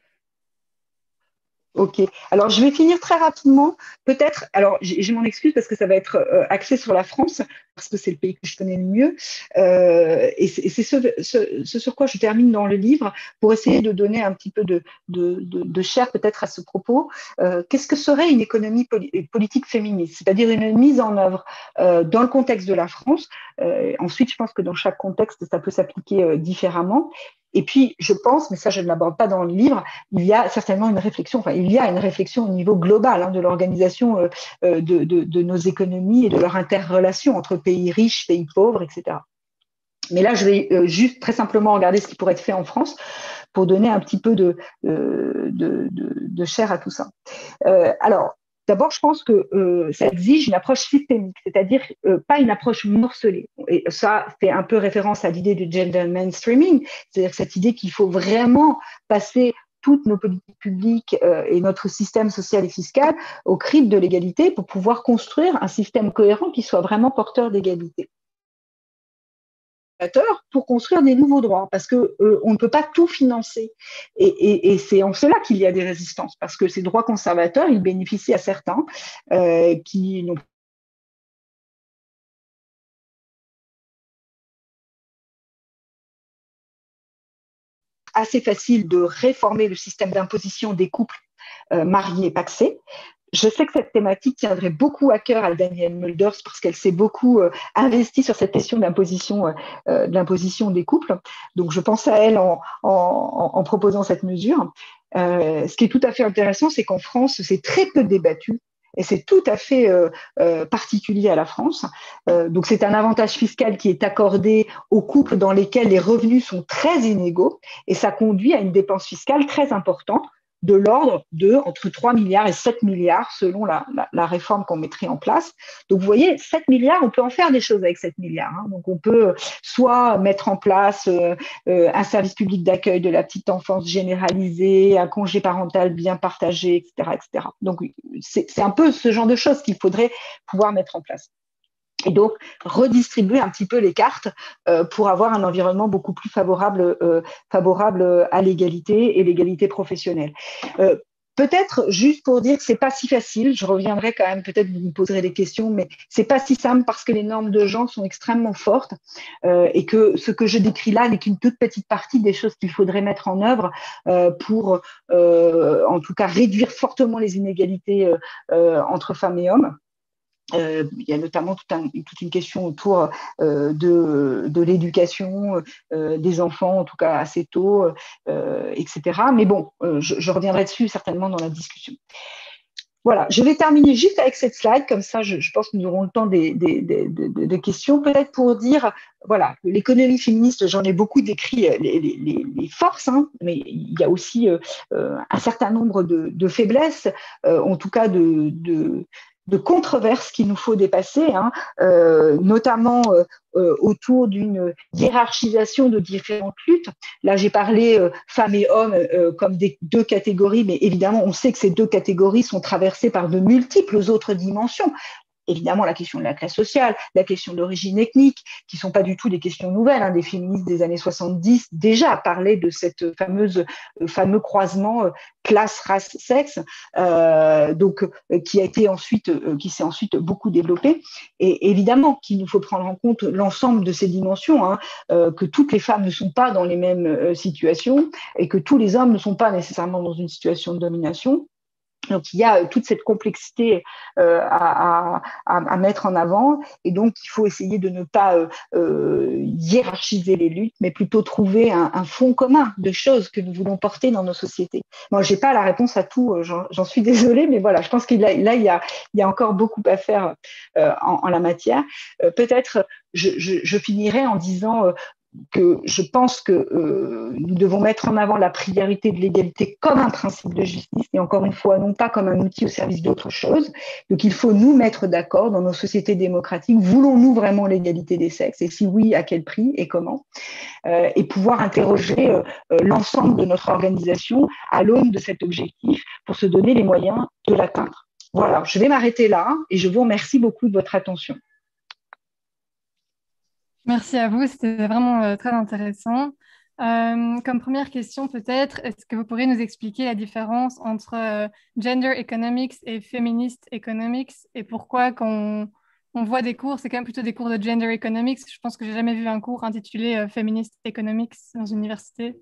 Ok. Alors, je vais finir très rapidement. Peut-être, alors, j'ai, j'ai mon excuse parce que ça va être euh, axé sur la France, parce que c'est le pays que je connais le mieux. Euh, et c'est, et c'est ce, ce, ce sur quoi je termine dans le livre pour essayer de donner un petit peu de, de, de, de chair peut-être à ce propos. Euh, qu'est-ce que serait une économie poli- politique féministe ? C'est-à-dire une mise en œuvre euh, dans le contexte de la France. Euh, ensuite, je pense que dans chaque contexte, ça peut s'appliquer euh, différemment. Et puis, je pense, mais ça, je ne l'aborde pas dans le livre, il y a certainement une réflexion, enfin, il y a une réflexion au niveau global hein, de l'organisation euh, de, de, de nos économies et de leur interrelation entre pays riches, pays pauvres, et cetera. Mais là, je vais euh, juste très simplement regarder ce qui pourrait être fait en France pour donner un petit peu de, euh, de, de, de chair à tout ça. Euh, alors, d'abord, je pense que euh, ça exige une approche systémique, c'est-à-dire euh, pas une approche morcelée. Et ça fait un peu référence à l'idée du gender mainstreaming, c'est-à-dire cette idée qu'il faut vraiment passer toutes nos politiques publiques euh, et notre système social et fiscal au crible de l'égalité pour pouvoir construire un système cohérent qui soit vraiment porteur d'égalité. Pour construire des nouveaux droits, parce que euh, on ne peut pas tout financer. Et, et, et c'est en cela qu'il y a des résistances, parce que ces droits conservateurs, ils bénéficient à certains euh, qui n'ont assez facile de réformer le système d'imposition des couples euh, mariés et pacsés. Je sais que cette thématique tiendrait beaucoup à cœur à Danielle Mulders parce qu'elle s'est beaucoup euh, investie sur cette question d'imposition, euh, de l'imposition des couples. Donc, je pense à elle en, en, en proposant cette mesure. Euh, ce qui est tout à fait intéressant, c'est qu'en France, c'est très peu débattu. Et c'est tout à fait euh, euh, particulier à la France. Euh, donc, c'est un avantage fiscal qui est accordé aux couples dans lesquels les revenus sont très inégaux et ça conduit à une dépense fiscale très importante de l'ordre de entre trois milliards et sept milliards selon la, la, la réforme qu'on mettrait en place. Donc, vous voyez, sept milliards, on peut en faire des choses avec sept milliards. Hein. Donc, on peut soit mettre en place euh, euh, un service public d'accueil de la petite enfance généralisé, un congé parental bien partagé, et cetera, et cetera. Donc, c'est, c'est un peu ce genre de choses qu'il faudrait pouvoir mettre en place. Et donc, redistribuer un petit peu les cartes euh, pour avoir un environnement beaucoup plus favorable, euh, favorable à l'égalité et l'égalité professionnelle. Euh, peut-être juste pour dire que c'est pas si facile, je reviendrai quand même, peut-être vous me poserez des questions, mais c'est pas si simple parce que les normes de genre sont extrêmement fortes euh, et que ce que je décris là n'est qu'une toute petite partie des choses qu'il faudrait mettre en œuvre euh, pour, euh, en tout cas, réduire fortement les inégalités euh, euh, entre femmes et hommes. Euh, il y a notamment toute, un, toute une question autour euh, de, de l'éducation euh, des enfants, en tout cas assez tôt, euh, et cetera. Mais bon, euh, je, je reviendrai dessus certainement dans la discussion. Voilà, je vais terminer juste avec cette slide, comme ça je, je pense que nous aurons le temps des, des, des, des, des questions, peut-être pour dire, voilà, l'économie féministe, j'en ai beaucoup décrit les, les, les forces, hein, mais il y a aussi euh, un certain nombre de, de faiblesses, euh, en tout cas de... de de controverses qu'il nous faut dépasser, hein, euh, notamment euh, autour d'une hiérarchisation de différentes luttes. Là, j'ai parlé euh, femmes et hommes euh, comme des deux catégories, mais évidemment, on sait que ces deux catégories sont traversées par de multiples autres dimensions. Évidemment, la question de la classe sociale, la question de l'origine ethnique, qui ne sont pas du tout des questions nouvelles. Hein, des féministes des années soixante-dix déjà parlaient de cette fameuse, euh, fameux croisement euh, classe, race, sexe, euh, donc euh, qui a été ensuite, euh, qui s'est ensuite beaucoup développé. Et évidemment qu'il nous faut prendre en compte l'ensemble de ces dimensions, hein, euh, que toutes les femmes ne sont pas dans les mêmes euh, situations et que tous les hommes ne sont pas nécessairement dans une situation de domination. Donc, il y a toute cette complexité euh, à, à, à mettre en avant et donc il faut essayer de ne pas euh, euh, hiérarchiser les luttes, mais plutôt trouver un, un fond commun de choses que nous voulons porter dans nos sociétés. Moi, j'ai pas la réponse à tout, j'en, j'en suis désolée, mais voilà, je pense qu'il là, là il, y a, il y a encore beaucoup à faire euh, en, en la matière. Euh, peut-être, je, je, je finirai en disant... Euh, que je pense que euh, nous devons mettre en avant la priorité de l'égalité comme un principe de justice et encore une fois, non pas comme un outil au service d'autre chose. Donc, il faut nous mettre d'accord dans nos sociétés démocratiques. Voulons-nous vraiment l'égalité des sexes? Et si oui, à quel prix et comment? euh, Et pouvoir interroger euh, l'ensemble de notre organisation à l'aune de cet objectif pour se donner les moyens de l'atteindre. Voilà, je vais m'arrêter là et je vous remercie beaucoup de votre attention.
Merci à vous, c'était vraiment euh, très intéressant. Euh, comme première question peut-être, est-ce que vous pourriez nous expliquer la différence entre euh, gender economics et feminist economics et pourquoi quand on, on voit des cours, c'est quand même plutôt des cours de gender economics. Je pense que j'ai jamais vu un cours intitulé euh, feminist economics dans une université.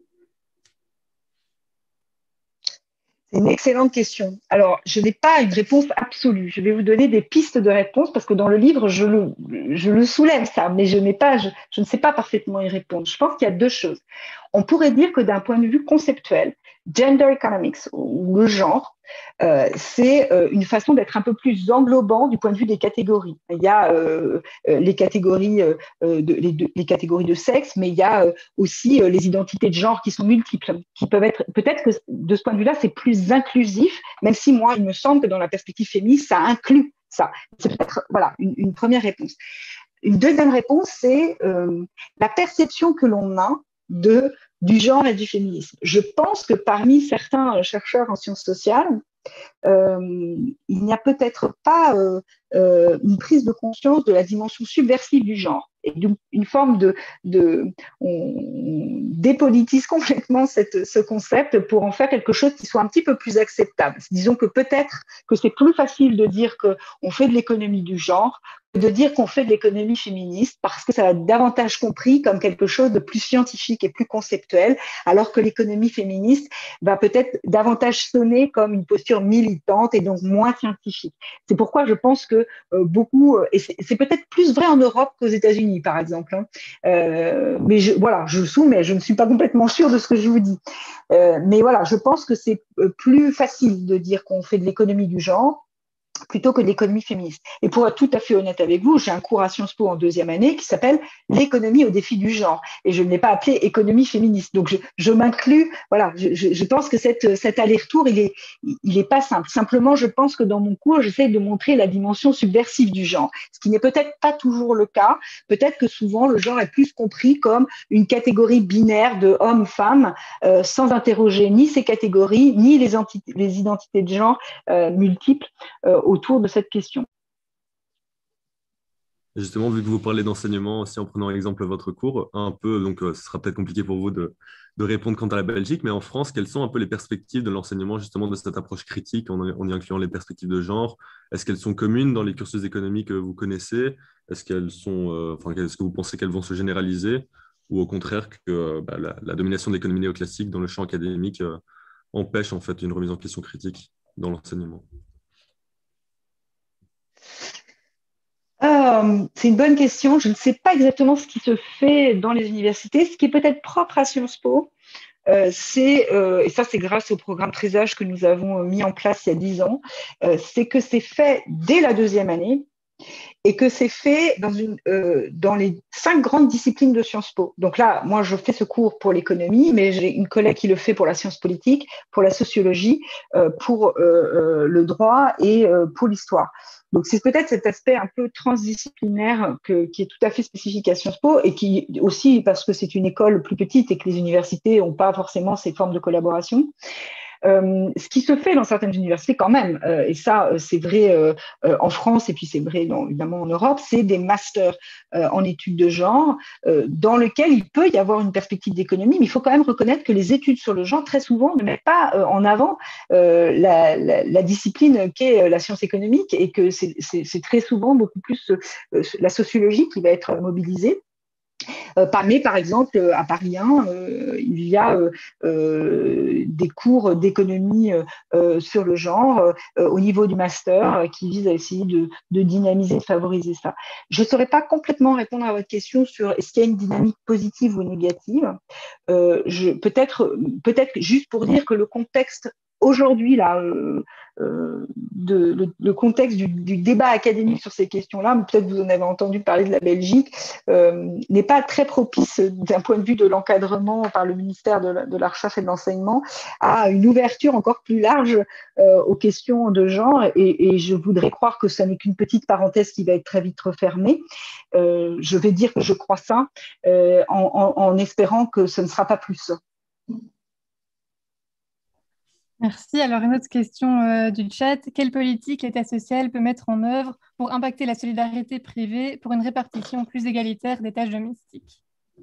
C'est une excellente question. Alors, je n'ai pas une réponse absolue. Je vais vous donner des pistes de réponse parce que dans le livre, je le, je le soulève ça, mais je n'ai pas, je, je ne sais pas parfaitement y répondre. Je pense qu'il y a deux choses. On pourrait dire que d'un point de vue conceptuel, gender economics ou le genre, euh, c'est euh, une façon d'être un peu plus englobant du point de vue des catégories. Il y a euh, les catégories euh, de, les, de, les catégories de sexe, mais il y a euh, aussi euh, les identités de genre qui sont multiples, qui peuvent être. Peut-être que de ce point de vue-là, c'est plus inclusif, même si moi, il me semble que dans la perspective féministe, ça inclut ça. C'est peut-être voilà une, une première réponse. Une deuxième réponse, c'est euh, la perception que l'on a de, du genre et du féminisme. Je pense que parmi certains chercheurs en sciences sociales, euh, il n'y a peut-être pas euh, euh, une prise de conscience de la dimension subversive du genre et d'une une forme de, de on dépolitise complètement cette, ce concept pour en faire quelque chose qui soit un petit peu plus acceptable. Disons que peut-être que c'est plus facile de dire qu'on fait de l'économie du genre que de dire qu'on fait de l'économie féministe parce que ça va être davantage compris comme quelque chose de plus scientifique et plus conceptuel, alors que l'économie féministe va peut-être davantage sonner comme une posture militante et donc moins scientifique. C'est pourquoi je pense que euh, beaucoup, et c'est, c'est peut-être plus vrai en Europe qu'aux États-Unis. l'économie, par exemple. Hein. Euh, mais je, voilà, je soumets, je ne suis pas complètement sûre de ce que je vous dis. Euh, mais voilà, je pense que c'est plus facile de dire qu'on fait de l'économie du genre plutôt que de l'économie féministe. Et pour être tout à fait honnête avec vous, j'ai un cours à Sciences Po en deuxième année qui s'appelle l'économie au défi du genre. Et je ne l'ai pas appelé économie féministe. Donc, je, je m'inclus, voilà, je, je pense que cette, cet aller-retour, il est, il est pas simple. Simplement, je pense que dans mon cours, j'essaie de montrer la dimension subversive du genre, ce qui n'est peut-être pas toujours le cas. Peut-être que souvent, le genre est plus compris comme une catégorie binaire de hommes-femmes, euh, sans interroger ni ces catégories, ni les, entités, les identités de genre euh, multiples euh, autour de cette question.
Justement, vu que vous parlez d'enseignement, aussi en prenant exemple votre cours, un peu, donc euh, ce sera peut-être compliqué pour vous de, de répondre quant à la Belgique, mais en France, quelles sont un peu les perspectives de l'enseignement justement de cette approche critique en, en y incluant les perspectives de genre? Est-ce qu'elles sont communes dans les cursus économiques que vous connaissez? Est-ce qu'elles sont, euh, enfin, est-ce que vous pensez qu'elles vont se généraliser? Ou au contraire que euh, bah, la, la domination de l'économie néoclassique dans le champ académique euh, empêche en fait une remise en question critique dans l'enseignement?
Euh, c'est une bonne question. Je ne sais pas exactement ce qui se fait dans les universités. Ce qui est peut-être propre à Sciences Po, euh, c'est, euh, et ça c'est grâce au programme Trésage que nous avons mis en place il y a dix ans, euh, c'est que c'est fait dès la deuxième année et que c'est fait dans, une, euh, dans les cinq grandes disciplines de Sciences Po. Donc là, moi, je fais ce cours pour l'économie, mais j'ai une collègue qui le fait pour la science politique, pour la sociologie, euh, pour euh, euh, le droit et euh, pour l'histoire. Donc, c'est peut-être cet aspect un peu transdisciplinaire que, qui est tout à fait spécifique à Sciences Po et qui aussi, parce que c'est une école plus petite et que les universités n'ont pas forcément ces formes de collaboration. Euh, ce qui se fait dans certaines universités quand même, euh, et ça c'est vrai euh, euh, en France et puis c'est vrai dans, évidemment en Europe, c'est des masters euh, en études de genre euh, dans lesquels il peut y avoir une perspective d'économie, mais il faut quand même reconnaître que les études sur le genre très souvent ne mettent pas euh, en avant euh, la, la, la discipline qu'est la science économique et que c'est, c'est, c'est très souvent beaucoup plus euh, la sociologie qui va être mobilisée. Euh, mais par exemple, à Paris un, euh, il y a euh, euh, des cours d'économie euh, sur le genre euh, au niveau du master euh, qui visent à essayer de, de dynamiser, de favoriser ça. Je ne saurais pas complètement répondre à votre question sur est-ce qu'il y a une dynamique positive ou négative. Euh, je, peut-être, peut-être juste pour dire que le contexte aujourd'hui, là, euh, euh, de, le, le contexte du, du débat académique sur ces questions-là, peut-être vous en avez entendu parler de la Belgique, euh, n'est pas très propice d'un point de vue de l'encadrement par le ministère de la, de la Recherche et de l'Enseignement à une ouverture encore plus large euh, aux questions de genre. Et, et je voudrais croire que ça n'est qu'une petite parenthèse qui va être très vite refermée. Euh, je vais dire que je crois ça euh, en, en, en espérant que ce ne sera pas plus.
Merci. Alors, une autre question euh, du chat. Quelle politique l'État social peut mettre en œuvre pour impacter la solidarité privée pour une répartition plus égalitaire des tâches domestiques?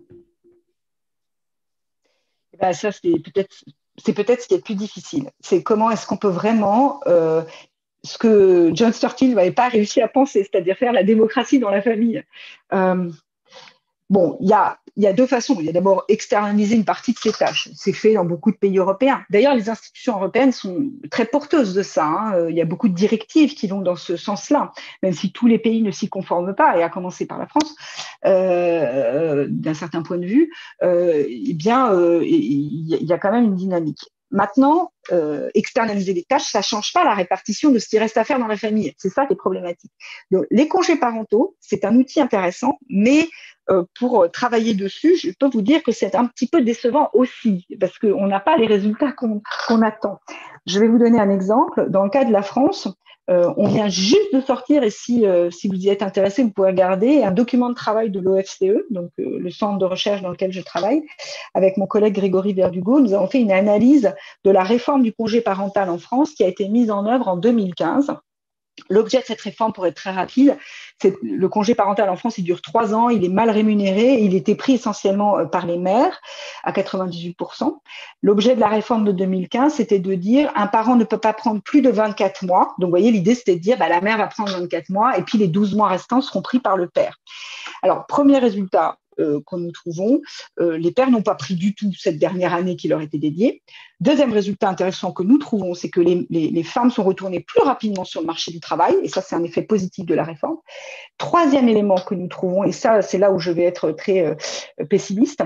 Ben, ça, c'est peut-être, c'est peut-être ce qui est le plus difficile. C'est comment est-ce qu'on peut vraiment, euh, ce que John Stuart Mill n'avait pas réussi à penser, c'est-à-dire faire la démocratie dans la famille. Euh, Bon, il y a, y a deux façons. Il y a d'abord externaliser une partie de ces tâches. C'est fait dans beaucoup de pays européens. D'ailleurs, les institutions européennes sont très porteuses de ça. Hein. Il y a beaucoup de directives qui vont dans ce sens-là, même si tous les pays ne s'y conforment pas, et à commencer par la France, euh, d'un certain point de vue, euh, eh bien, euh, il y a quand même une dynamique. Maintenant, euh, externaliser les tâches, ça ne change pas la répartition de ce qui reste à faire dans la famille. C'est ça qui est problématique. Donc, les congés parentaux, c'est un outil intéressant, mais euh, pour travailler dessus, je peux vous dire que c'est un petit peu décevant aussi, parce qu'on n'a pas les résultats qu'on, qu'on attend. Je vais vous donner un exemple. Dans le cas de la France, euh, on vient juste de sortir, et si, euh, si vous y êtes intéressé, vous pouvez regarder un document de travail de l'O F C E, donc euh, le centre de recherche dans lequel je travaille, avec mon collègue Grégory Verdugo. Nous avons fait une analyse de la réforme du congé parental en France qui a été mise en œuvre en deux mille quinze. L'objet de cette réforme, pour être très rapide, c'est le congé parental en France, il dure trois ans, il est mal rémunéré, il était pris essentiellement par les mères à quatre-vingt-dix-huit pour cent. L'objet de la réforme de deux mille quinze, c'était de dire un parent ne peut pas prendre plus de vingt-quatre mois. Donc, vous voyez, l'idée, c'était de dire bah, la mère va prendre vingt-quatre mois et puis les douze mois restants seront pris par le père. Alors, premier résultat, euh, que nous trouvons, euh, les pères n'ont pas pris du tout cette dernière année qui leur était dédiée. Deuxième résultat intéressant que nous trouvons, c'est que les, les, les femmes sont retournées plus rapidement sur le marché du travail, et ça, c'est un effet positif de la réforme. Troisième élément que nous trouvons, et ça, c'est là où je vais être très euh, pessimiste,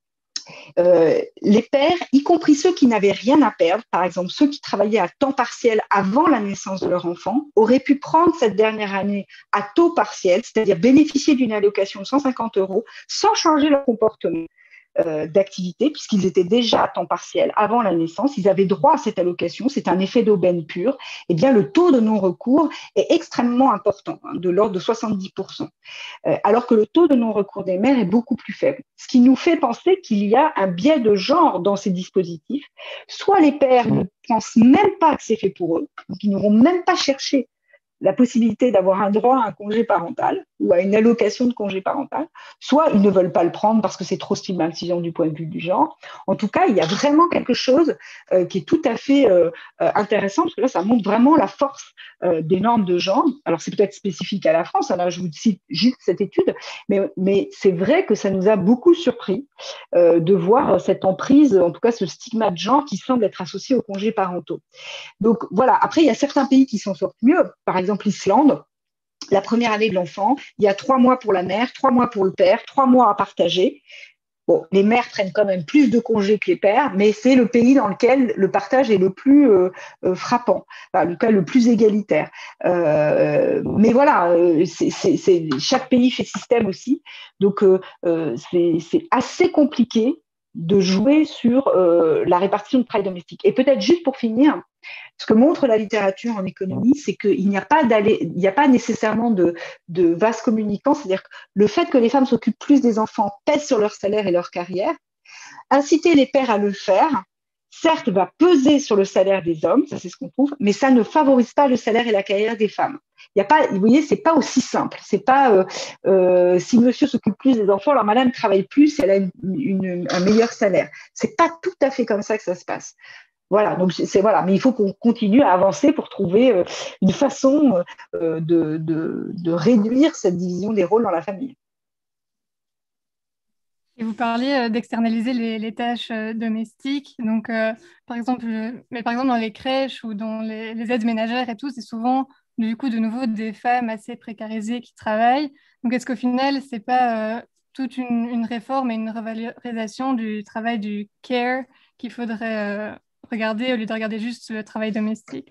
Euh, les pères, y compris ceux qui n'avaient rien à perdre, par exemple ceux qui travaillaient à temps partiel avant la naissance de leur enfant, auraient pu prendre cette dernière année à taux partiel, c'est-à-dire bénéficier d'une allocation de cent cinquante euros sans changer leur comportement euh, d'activité, puisqu'ils étaient déjà à temps partiel avant la naissance, ils avaient droit à cette allocation, c'est un effet d'aubaine pure. Eh bien, le taux de non-recours est extrêmement important, hein, de l'ordre de soixante-dix pour cent. Euh, alors que le taux de non-recours des mères est beaucoup plus faible. Ce qui nous fait penser qu'il y a un biais de genre dans ces dispositifs. Soit les pères ne pensent même pas que c'est fait pour eux, donc ils n'auront même pas cherché la possibilité d'avoir un droit à un congé parental ou à une allocation de congé parental, soit ils ne veulent pas le prendre parce que c'est trop stigmatisant du point de vue du genre. En tout cas, il y a vraiment quelque chose euh, qui est tout à fait euh, intéressant, parce que là, ça montre vraiment la force euh, des normes de genre. Alors, c'est peut-être spécifique à la France, là, je vous cite juste cette étude, mais, mais c'est vrai que ça nous a beaucoup surpris euh, de voir cette emprise, en tout cas ce stigma de genre qui semble être associé aux congés parentaux. Donc, voilà. Après, il y a certains pays qui s'en sortent mieux, par exemple, exemple l'Islande, la première année de l'enfant, il y a trois mois pour la mère, trois mois pour le père, trois mois à partager. Bon, les mères prennent quand même plus de congés que les pères, mais c'est le pays dans lequel le partage est le plus euh, euh, frappant, enfin, le cas le plus égalitaire. Euh, mais voilà, c'est, c'est, c'est, chaque pays fait système aussi, donc euh, c'est, c'est assez compliqué de jouer sur euh, la répartition de travail domestique. Et peut-être juste pour finir, ce que montre la littérature en économie, c'est qu'il n'y a pas d'aller, il n'y a pas nécessairement de, de vase communicant, c'est-à-dire que le fait que les femmes s'occupent plus des enfants pèse sur leur salaire et leur carrière. Inciter les pères à le faire, certes, va peser sur le salaire des hommes, ça c'est ce qu'on trouve, mais ça ne favorise pas le salaire et la carrière des femmes. Il y a pas, vous voyez, c'est pas aussi simple. C'est pas euh, euh, si monsieur s'occupe plus des enfants, alors madame travaille plus, elle a une, une, un meilleur salaire. C'est pas tout à fait comme ça que ça se passe. Voilà, donc c'est voilà, mais il faut qu'on continue à avancer pour trouver euh, une façon euh, de, de, de réduire cette division des rôles dans la famille.
Et vous parliez d'externaliser les, les tâches domestiques, donc euh, par exemple, mais par exemple dans les crèches ou dans les, les aides ménagères et tout, c'est souvent du coup de nouveau des femmes assez précarisées qui travaillent. Donc est-ce qu'au final c'est pas euh, toute une, une réforme et une revalorisation du travail du care qu'il faudrait euh, regarder au lieu de regarder juste le travail domestique?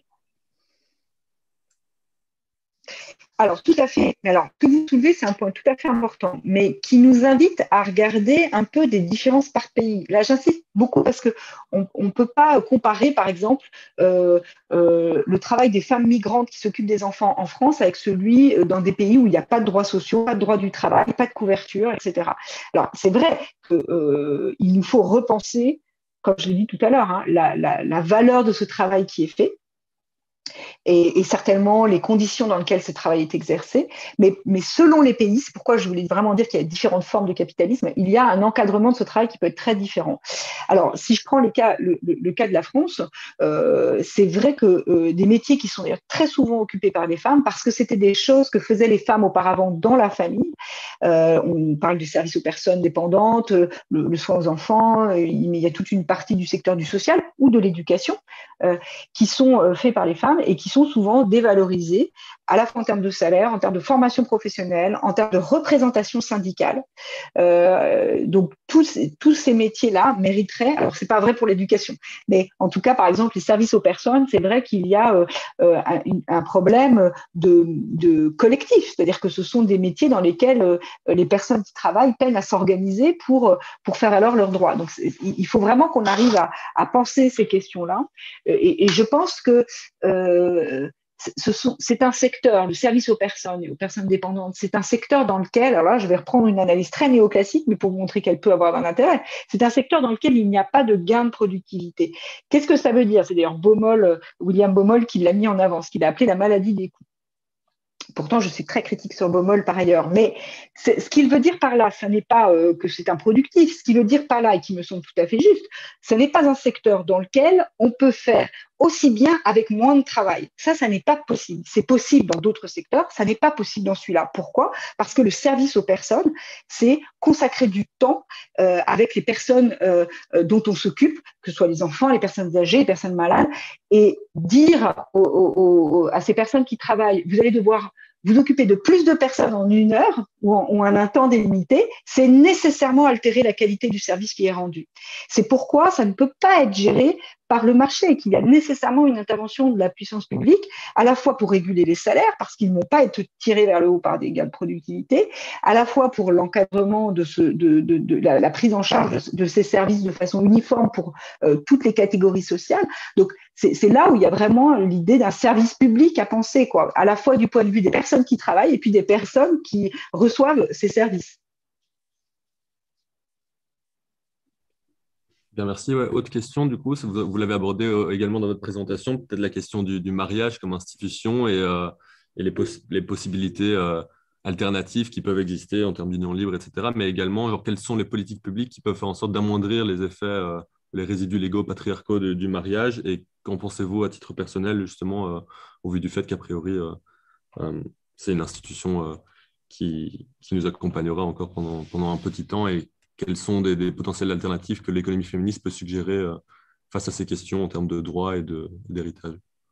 Alors, tout à fait. Alors, ce que vous soulevez, c'est un point tout à fait important, mais qui nous invite à regarder un peu des différences par pays. Là, j'insiste beaucoup parce qu'on ne peut pas comparer, par exemple, euh, euh, le travail des femmes migrantes qui s'occupent des enfants en France avec celui dans des pays où il n'y a pas de droits sociaux, pas de droit du travail, pas de couverture, et cetera. Alors, c'est vrai qu'il euh, nous faut repenser, comme je l'ai dit tout à l'heure, hein, la, la, la valeur de ce travail qui est fait. Et, et certainement les conditions dans lesquelles ce travail est exercé. Mais, mais selon les pays, c'est pourquoi je voulais vraiment dire qu'il y a différentes formes de capitalisme, il y a un encadrement de ce travail qui peut être très différent. Alors, si je prends les cas, le, le, le cas de la France, euh, c'est vrai que euh, des métiers qui sont d'ailleurs très souvent occupés par les femmes, parce que c'était des choses que faisaient les femmes auparavant dans la famille. Euh, on parle du service aux personnes dépendantes, le, le soin aux enfants, il y a toute une partie du secteur du social ou de l'éducation euh, qui sont euh, faits par les femmes et qui sont souvent dévalorisés, à la fois en termes de salaire, en termes de formation professionnelle, en termes de représentation syndicale. Euh, donc, tous, tous ces métiers-là mériteraient, alors c'est pas vrai pour l'éducation, mais en tout cas, par exemple, les services aux personnes, c'est vrai qu'il y a euh, un, un problème de, de collectif, c'est-à-dire que ce sont des métiers dans lesquels euh, les personnes qui travaillent peinent à s'organiser pour, pour faire valoir leurs droits. Donc, il faut vraiment qu'on arrive à, à penser ces questions-là. Et, et je pense que euh, ce sont, c'est un secteur, le service aux personnes et aux personnes dépendantes, c'est un secteur dans lequel, alors là, je vais reprendre une analyse très néoclassique, mais pour vous montrer qu'elle peut avoir un intérêt, c'est un secteur dans lequel il n'y a pas de gain de productivité. Qu'est-ce que ça veut dire? C'est d'ailleurs Baumol, William Baumol qui l'a mis en avant, ce qu'il a appelé la maladie des coûts. Pourtant, je suis très critique sur Baumol par ailleurs, mais ce qu'il veut dire par là, ce n'est pas euh, que c'est improductif. Ce qu'il veut dire par là, et qui me semble tout à fait juste, ce n'est pas un secteur dans lequel on peut faire aussi bien avec moins de travail. Ça, ça n'est pas possible. C'est possible dans d'autres secteurs, ça n'est pas possible dans celui-là. Pourquoi? Parce que le service aux personnes, c'est consacrer du temps euh, avec les personnes euh, dont on s'occupe, que ce soit les enfants, les personnes âgées, les personnes malades, et dire aux, aux, aux, à ces personnes qui travaillent, vous allez devoir vous occuper de plus de personnes en une heure ou en, ou en un temps délimité, c'est nécessairement altérer la qualité du service qui est rendu. C'est pourquoi ça ne peut pas être géré par le marché et qu'il y a nécessairement une intervention de la puissance publique, à la fois pour réguler les salaires, parce qu'ils ne vont pas être tirés vers le haut par des gains de productivité, à la fois pour l'encadrement de, ce, de, de, de la, la prise en charge de, de ces services de façon uniforme pour euh, toutes les catégories sociales. Donc, c'est, c'est là où il y a vraiment l'idée d'un service public à penser, quoi, à la fois du point de vue des personnes qui travaillent et puis des personnes qui reçoivent ces services.
Bien, merci. Ouais, autre question, du coup, vous, vous l'avez abordé euh, également dans votre présentation, peut-être la question du, du mariage comme institution et, euh, et les, poss les possibilités euh, alternatives qui peuvent exister en termes d'union libre, et cetera. Mais également, genre, quelles sont les politiques publiques qui peuvent faire en sorte d'amoindrir les effets, euh, les résidus légaux patriarcaux de, du mariage, et qu'en pensez-vous à titre personnel, justement, euh, au vu du fait qu'a priori, euh, euh, c'est une institution euh, qui, qui nous accompagnera encore pendant, pendant un petit temps, et quelles sont des, des potentielles alternatives que l'économie féministe peut suggérer euh, face à ces questions en termes de droit et d'héritage?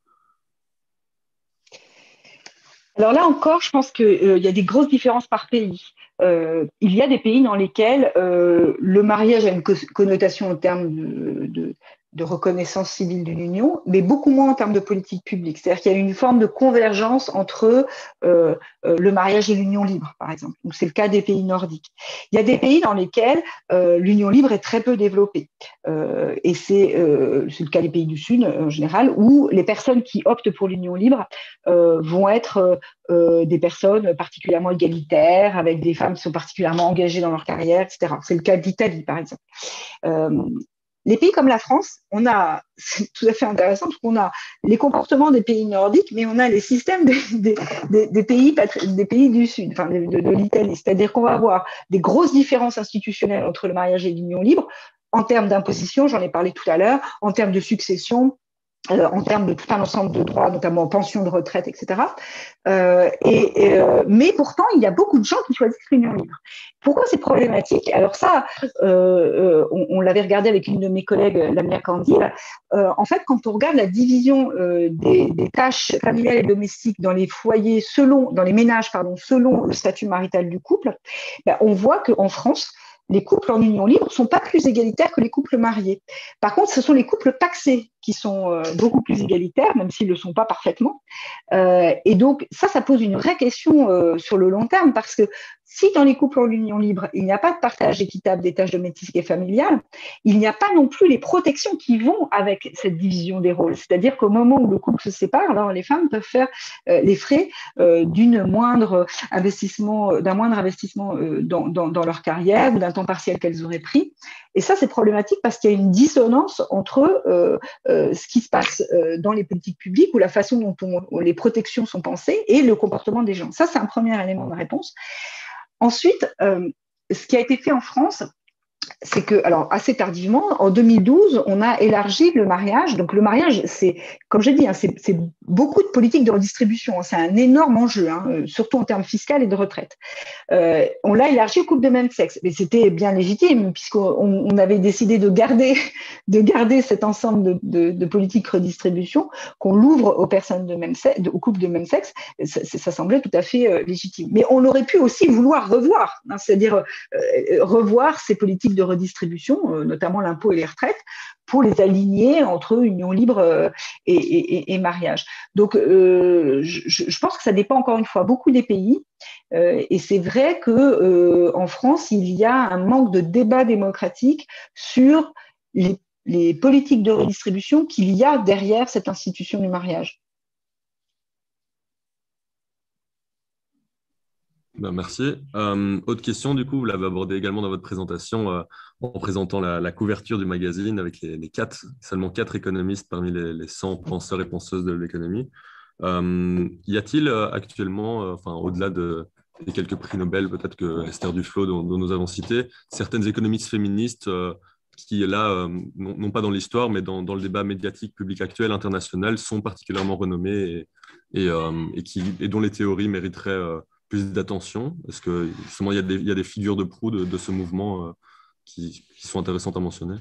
Alors là encore, je pense qu'il euh, y a des grosses différences par pays. Euh, il y a des pays dans lesquels euh, le mariage a une connotation en termes de, de, de reconnaissance civile d'une union, mais beaucoup moins en termes de politique publique. C'est-à-dire qu'il y a une forme de convergence entre euh, euh, le mariage et l'union libre, par exemple. Donc c'est le cas des pays nordiques. Il y a des pays dans lesquels euh, l'union libre est très peu développée. Euh, et c'est euh, le cas des pays du Sud, en général, où les personnes qui optent pour l'union libre euh, vont être euh, des personnes particulièrement égalitaires, avec des femmes qui sont particulièrement engagées dans leur carrière, et cetera. C'est le cas d'Italie, par exemple. Euh, les pays comme la France, on a, c'est tout à fait intéressant, parce qu'on a les comportements des pays nordiques, mais on a les systèmes des, des, des, des, pays, des pays du Sud, enfin de, de, de l'Italie. C'est-à-dire qu'on va avoir des grosses différences institutionnelles entre le mariage et l'union libre, en termes d'imposition, j'en ai parlé tout à l'heure, en termes de succession, Euh, en termes de tout un ensemble de droits, notamment pension de retraite, et cetera. Euh, et, et, euh, mais pourtant, il y a beaucoup de gens qui choisissent l'union libre. Pourquoi c'est problématique? Alors ça, euh, euh, on, on l'avait regardé avec une de mes collègues, Lamia Candil. Euh, en fait, quand on regarde la division euh, des, des tâches familiales et domestiques dans les foyers, selon, dans les ménages, pardon, selon le statut marital du couple, ben, on voit qu'en France, les couples en union libre ne sont pas plus égalitaires que les couples mariés. Par contre, ce sont les couples pacsés qui sont euh, beaucoup plus égalitaires, même s'ils ne le sont pas parfaitement. Euh, et donc, ça, ça pose une vraie question euh, sur le long terme, parce que si dans les couples en union libre, il n'y a pas de partage équitable des tâches domestiques et familiales, il n'y a pas non plus les protections qui vont avec cette division des rôles. C'est-à-dire qu'au moment où le couple se sépare, alors les femmes peuvent faire euh, les frais euh, d'une moindre investissement, d'un moindre investissement euh, dans, dans, dans leur carrière ou d'un temps partiel qu'elles auraient pris. Et ça, c'est problématique parce qu'il y a une dissonance entre euh, euh, ce qui se passe euh, dans les politiques publiques ou la façon dont on, où les protections sont pensées et le comportement des gens. Ça, c'est un premier élément de réponse. Ensuite, euh, ce qui a été fait en France, c'est que, alors assez tardivement, en deux mille douze, on a élargi le mariage. Donc le mariage, c'est, comme j'ai dit, hein, c'est, c'est beaucoup de politiques de redistribution. Hein, c'est un énorme enjeu, hein, surtout en termes fiscal et de retraite. Euh, on l'a élargi aux couples de même sexe, mais c'était bien légitime puisqu'on on avait décidé de garder, de garder cet ensemble de, de, de politiques redistribution, qu'on l'ouvre aux personnes de même sexe, aux couples de même sexe. Ça, ça semblait tout à fait euh, légitime. Mais on aurait pu aussi vouloir revoir, hein, c'est-à-dire euh, revoir ces politiques de redistribution, euh, notamment l'impôt et les retraites, pour les aligner entre union libre euh, et, et, et mariage. Donc, euh, je, je pense que ça dépend encore une fois beaucoup des pays. Euh, et c'est vrai que euh, en France, il y a un manque de débat démocratique sur les, les politiques de redistribution qu'il y a derrière cette institution du mariage.
Ben, merci. Euh, autre question, du coup, vous l'avez abordé également dans votre présentation euh, en présentant la, la couverture du magazine avec les, les quatre, seulement quatre économistes parmi les, les cent penseurs et penseuses de l'économie. Euh, y a-t-il euh, actuellement, euh, enfin, au-delà de, des quelques prix Nobel, peut-être que Esther Duflo, dont, dont nous avons cité, certaines économistes féministes euh, qui là, euh, non, non pas dans l'histoire, mais dans, dans le débat médiatique public actuel, international, sont particulièrement renommés et, et, euh, et, qui, et dont les théories mériteraient euh, plus d'attention? Est-ce que justement il y a des, il y a des figures de proue de, de ce mouvement euh, qui, qui sont intéressantes à mentionner?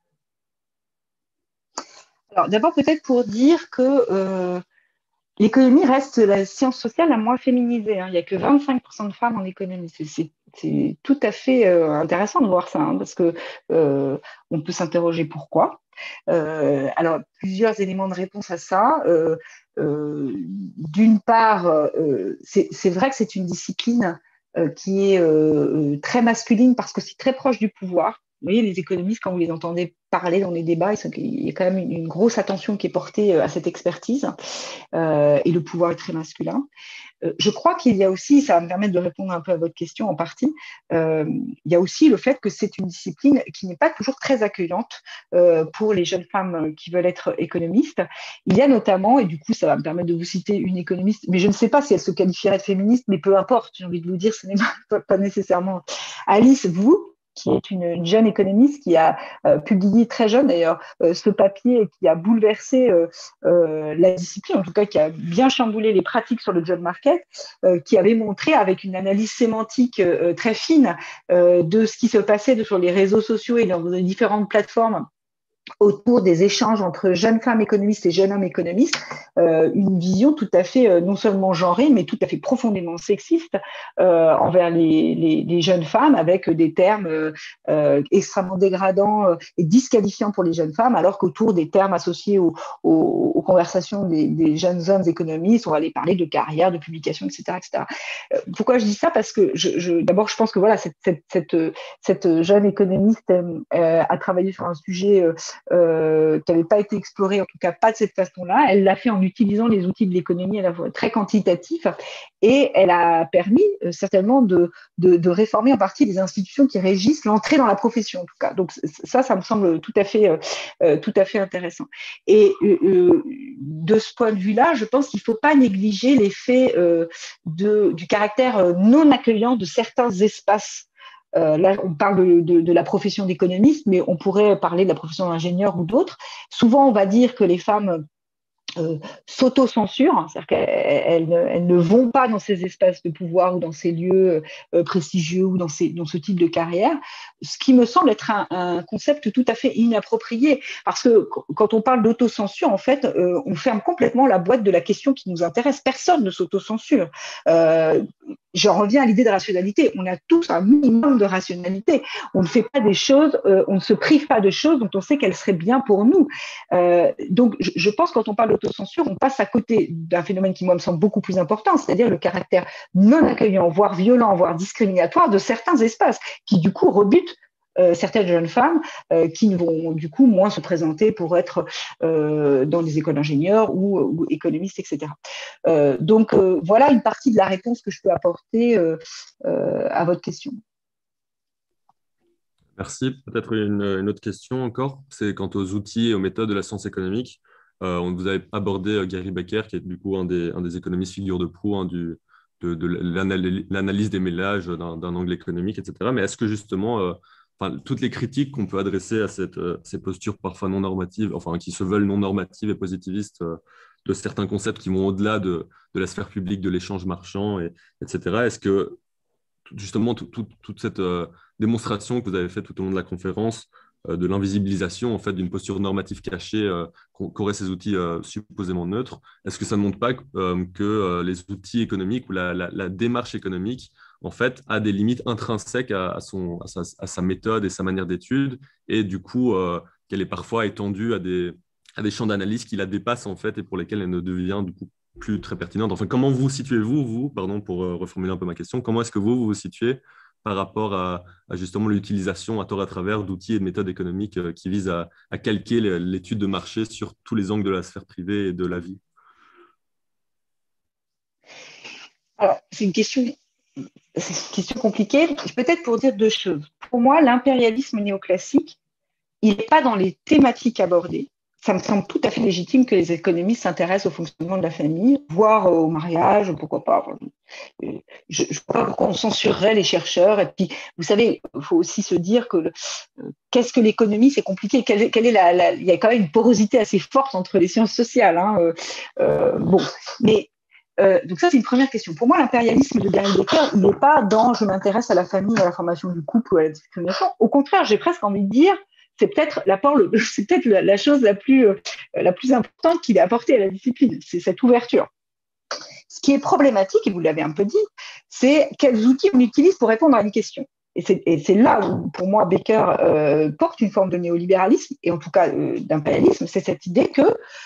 Alors, d'abord, peut-être pour dire que euh, l'économie reste la science sociale la moins féminisée, hein. Il n'y a que vingt-cinq pour cent de femmes en économie. C'est tout à fait euh, intéressant de voir ça, hein, parce que euh, on peut s'interroger pourquoi. Euh, alors, plusieurs éléments de réponse à ça. Euh, euh, D'une part, euh, c'est vrai que c'est une discipline euh, qui est euh, très masculine parce que c'est très proche du pouvoir. Vous voyez, les économistes, quand vous les entendez parler dans les débats, il y a quand même une grosse attention qui est portée à cette expertise, euh, et le pouvoir est très masculin. Euh, je crois qu'il y a aussi, ça va me permettre de répondre un peu à votre question en partie, euh, il y a aussi le fait que c'est une discipline qui n'est pas toujours très accueillante euh, pour les jeunes femmes qui veulent être économistes. Il y a notamment, et du coup ça va me permettre de vous citer une économiste, mais je ne sais pas si elle se qualifierait de féministe, mais peu importe, j'ai envie de vous dire, ce n'est pas, pas nécessairement Alice Wu, qui est une, une jeune économiste qui a euh, publié très jeune d'ailleurs euh, ce papier qui a bouleversé euh, euh, la discipline, en tout cas qui a bien chamboulé les pratiques sur le job market, euh, qui avait montré avec une analyse sémantique euh, très fine euh, de ce qui se passait sur les réseaux sociaux et dans les différentes plateformes autour des échanges entre jeunes femmes économistes et jeunes hommes économistes, euh, une vision tout à fait euh, non seulement genrée, mais tout à fait profondément sexiste euh, envers les, les, les jeunes femmes, avec des termes euh, euh, extrêmement dégradants euh, et disqualifiants pour les jeunes femmes, alors qu'autour des termes associés aux, aux, aux conversations des, des jeunes hommes économistes, on va aller parler de carrière, de publication, et cetera, et cetera. Euh, pourquoi je dis ça? Parce que je, je, d'abord, je pense que voilà, cette, cette, cette, cette jeune économiste euh, a travaillé sur un sujet euh, Euh, qui n'avait pas été explorée, en tout cas pas de cette façon-là. Elle l'a fait en utilisant les outils de l'économie à la fois très quantitatifs, et elle a permis euh, certainement de, de, de réformer en partie les institutions qui régissent l'entrée dans la profession, en tout cas. Donc ça, ça me semble tout à fait, euh, tout à fait intéressant. Et euh, de ce point de vue-là, je pense qu'il ne faut pas négliger l'effet euh, de, du caractère non accueillant de certains espaces. Euh, là, on parle de, de, de la profession d'économiste, mais on pourrait parler de la profession d'ingénieur ou d'autres. Souvent, on va dire que les femmes euh, s'auto-censurent, c'est-à-dire qu'elles elles, elles ne vont pas dans ces espaces de pouvoir ou dans ces lieux euh, prestigieux ou dans, ces, dans ce type de carrière, ce qui me semble être un, un concept tout à fait inapproprié, parce que quand on parle d'autocensure, en fait, euh, on ferme complètement la boîte de la question qui nous intéresse. Personne ne s'autocensure. Euh, J'en reviens à l'idée de rationalité. On a tous un minimum de rationalité. On ne fait pas des choses, euh, on ne se prive pas de choses dont on sait qu'elles seraient bien pour nous. Euh, donc, je, je pense que quand on parle d'autocensure, on passe à côté d'un phénomène qui, moi, me semble beaucoup plus important, c'est-à-dire le caractère non accueillant, voire violent, voire discriminatoire de certains espaces qui, du coup, rebutent Euh, certaines jeunes femmes euh, qui vont du coup moins se présenter pour être euh, dans les écoles d'ingénieurs ou, ou économistes, et cetera. Euh, donc euh, voilà une partie de la réponse que je peux apporter euh, euh, à votre question.
Merci. Peut-être une, une autre question encore, c'est quant aux outils et aux méthodes de la science économique. Euh, on vous avez abordé euh, Gary Becker, qui est du coup un des, un des économistes figure de proue hein, du, de, de l'analyse des mélanges d'un angle économique, et cetera. Mais est-ce que justement, euh, enfin, toutes les critiques qu'on peut adresser à cette, euh, ces postures parfois non normatives, enfin qui se veulent non normatives et positivistes euh, de certains concepts qui vont au-delà de, de la sphère publique, de l'échange marchand, et, etc. Est-ce que justement tout, tout, toute cette euh, démonstration que vous avez faite tout au long de la conférence euh, de l'invisibilisation en fait d'une posture normative cachée euh, qu'auraient ces outils euh, supposément neutres, est-ce que ça ne montre pas euh, que euh, les outils économiques ou la, la, la démarche économique en fait a des limites intrinsèques à, à, son, à, sa, à sa méthode et sa manière d'étude, et du coup euh, qu'elle est parfois étendue à des, à des champs d'analyse qui la dépassent en fait et pour lesquels elle ne devient du coup plus très pertinente. Enfin, comment vous situez-vous, vous, pardon pour euh, reformuler un peu ma question, comment est-ce que vous vous, vous situez par rapport à, à justement l'utilisation à tort à travers d'outils et de méthodes économiques euh, qui visent à, à calquer l'étude de marché sur tous les angles de la sphère privée et de la vie?
Alors, c'est une question, c'est une question compliquée, peut-être pour dire deux choses. Pour moi, l'impérialisme néoclassique, il n'est pas dans les thématiques abordées, ça me semble tout à fait légitime que les économistes s'intéressent au fonctionnement de la famille, voire au mariage, pourquoi pas. Je ne vois pas pourquoi on censurerait les chercheurs. Et puis, vous savez, il faut aussi se dire que le, qu'est-ce que l'économie, c'est compliqué. Quelle, quelle est la, la, il y a quand même une porosité assez forte entre les sciences sociales. Hein. Euh, euh, bon, mais euh, donc ça, c'est une première question. Pour moi, l'impérialisme de Gary Becker, il n'est pas dans « je m'intéresse à la famille, à la formation du couple ou à la discrimination ». Au contraire, j'ai presque envie de dire c'est peut-être l'apport, c'est peut-être la, la chose la plus, euh, la plus importante qu'il a apportée à la discipline, c'est cette ouverture. Ce qui est problématique, et vous l'avez un peu dit, c'est quels outils on utilise pour répondre à une question. Et c'est, et c'est là où, pour moi, Becker euh, porte une forme de néolibéralisme, et en tout cas euh, d'impérialisme, c'est cette idée que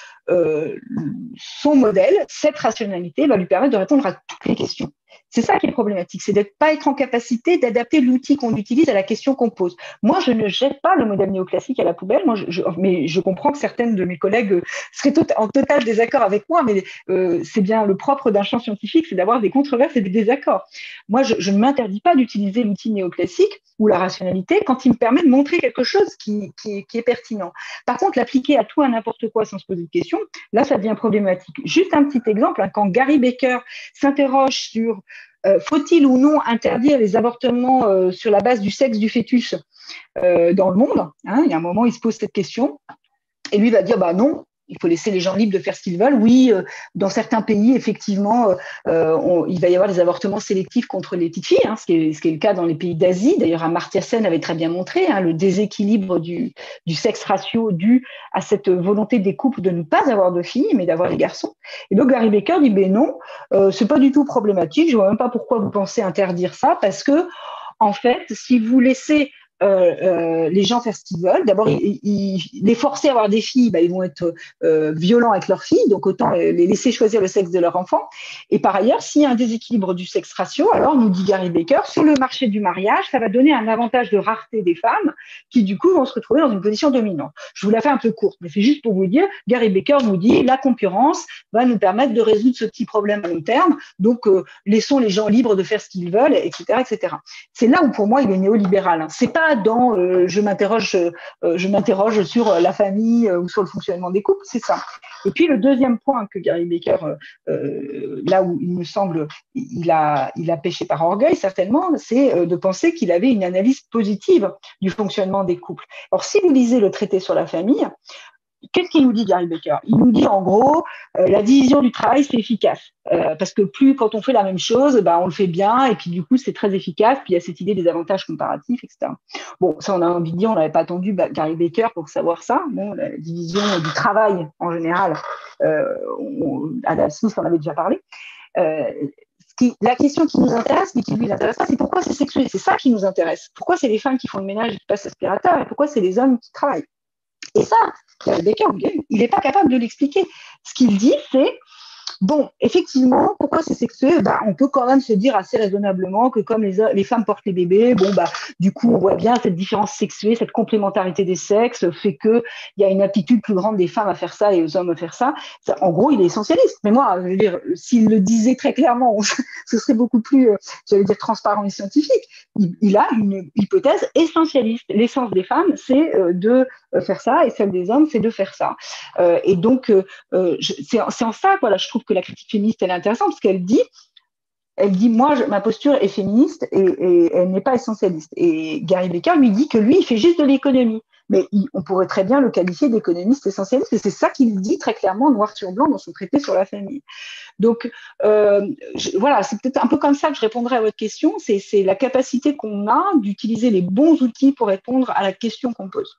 euh, son modèle, cette rationalité, va lui permettre de répondre à toutes les questions. C'est ça qui est problématique, c'est de ne pas être en capacité d'adapter l'outil qu'on utilise à la question qu'on pose. Moi, je ne jette pas le modèle néoclassique à la poubelle, moi, je, je, mais je comprends que certaines de mes collègues seraient tot- en total désaccord avec moi, mais euh, c'est bien le propre d'un champ scientifique, c'est d'avoir des controverses et des désaccords. Moi, je, je ne m'interdis pas d'utiliser l'outil néoclassique ou la rationalité quand il me permet de montrer quelque chose qui, qui, qui est pertinent. Par contre, l'appliquer à tout et à n'importe quoi sans se poser de questions, là, ça devient problématique. Juste un petit exemple, hein, quand Gary Becker s'interroge sur Euh, faut-il ou non interdire les avortements euh, sur la base du sexe du fœtus euh, dans le monde, hein, il y a un moment, il se pose cette question, et lui va dire bah non, il faut laisser les gens libres de faire ce qu'ils veulent. Oui, euh, dans certains pays, effectivement, euh, on, il va y avoir des avortements sélectifs contre les petites filles, hein, ce, qui est, ce qui est le cas dans les pays d'Asie. D'ailleurs, Amartya Sen avait très bien montré hein, le déséquilibre du, du sexe ratio dû à cette volonté des couples de ne pas avoir de filles, mais d'avoir des garçons. Et donc, Gary Becker dit ben non, euh, c'est pas du tout problématique. Je vois même pas pourquoi vous pensez interdire ça, parce que en fait, si vous laissez Euh, euh, les gens faire ce qu'ils veulent. D'abord, ils, ils, les forcer à avoir des filles, bah, ils vont être euh, violents avec leurs filles, donc autant les laisser choisir le sexe de leur enfant. Et par ailleurs, s'il y a un déséquilibre du sexe ratio, alors, nous dit Gary Becker, sur le marché du mariage, ça va donner un avantage de rareté des femmes qui, du coup, vont se retrouver dans une position dominante. Je vous la fais un peu courte, mais c'est juste pour vous dire, Gary Becker nous dit, la concurrence va nous permettre de résoudre ce petit problème à long terme, donc euh, laissons les gens libres de faire ce qu'ils veulent, et cetera, et cetera. C'est là où, pour moi, il est néolibéral. Hein. C'est pas dans euh, je m'interroge euh, je m'interroge sur la famille euh, ou sur le fonctionnement des couples, c'est ça. Et puis le deuxième point que Gary Becker euh, euh, là où il me semble il a il a péché par orgueil certainement, c'est euh, de penser qu'il avait une analyse positive du fonctionnement des couples. Alors si vous lisez le traité sur la famille, qu'est-ce qu'il nous dit, Gary Becker? Il nous dit en gros, euh, la division du travail, c'est efficace. Euh, parce que plus, quand on fait la même chose, bah, on le fait bien, et puis du coup, c'est très efficace. Puis il y a cette idée des avantages comparatifs, et cetera. Bon, ça, on a envie de dire, on n'avait pas attendu bah, Gary Becker pour savoir ça. Bon, la division du travail, en général, euh, on, Adam Smith en avait déjà parlé. Euh, Qui, la question qui nous intéresse, mais qui lui intéresse pas, c'est pourquoi c'est sexué. C'est ça qui nous intéresse. Pourquoi c'est les femmes qui font le ménage et qui passent l'aspirateur, et pourquoi c'est les hommes qui travaillent. Et ça, Becker, il n'est pas capable de l'expliquer. Ce qu'il dit, c'est bon, effectivement, pourquoi c'est sexué? Bah, on peut quand même se dire assez raisonnablement que comme les, les femmes portent les bébés, bon, bah, du coup, on voit bien cette différence sexuée, cette complémentarité des sexes fait qu'il y a une aptitude plus grande des femmes à faire ça et aux hommes à faire ça. ça en gros, il est essentialiste. Mais moi, je veux dire, s'il le disait très clairement, ce serait beaucoup plus, euh, j'allais dire, transparent et scientifique. Il, il a une hypothèse essentialiste. L'essence des femmes, c'est euh, de faire ça, et celle des hommes, c'est de faire ça. Euh, et donc, euh, je, c'est, c'est en ça, voilà, je trouve que la critique féministe, elle est intéressante, parce qu'elle dit, elle dit, moi, je, ma posture est féministe et, et elle n'est pas essentialiste. Et Gary Becker lui dit que lui, il fait juste de l'économie. Mais il, on pourrait très bien le qualifier d'économiste essentialiste, et c'est ça qu'il dit très clairement, noir sur blanc, dans son traité sur la famille. Donc, euh, je, voilà, c'est peut-être un peu comme ça que je répondrai à votre question, c'est, c'est la capacité qu'on a d'utiliser les bons outils pour répondre à la question qu'on pose.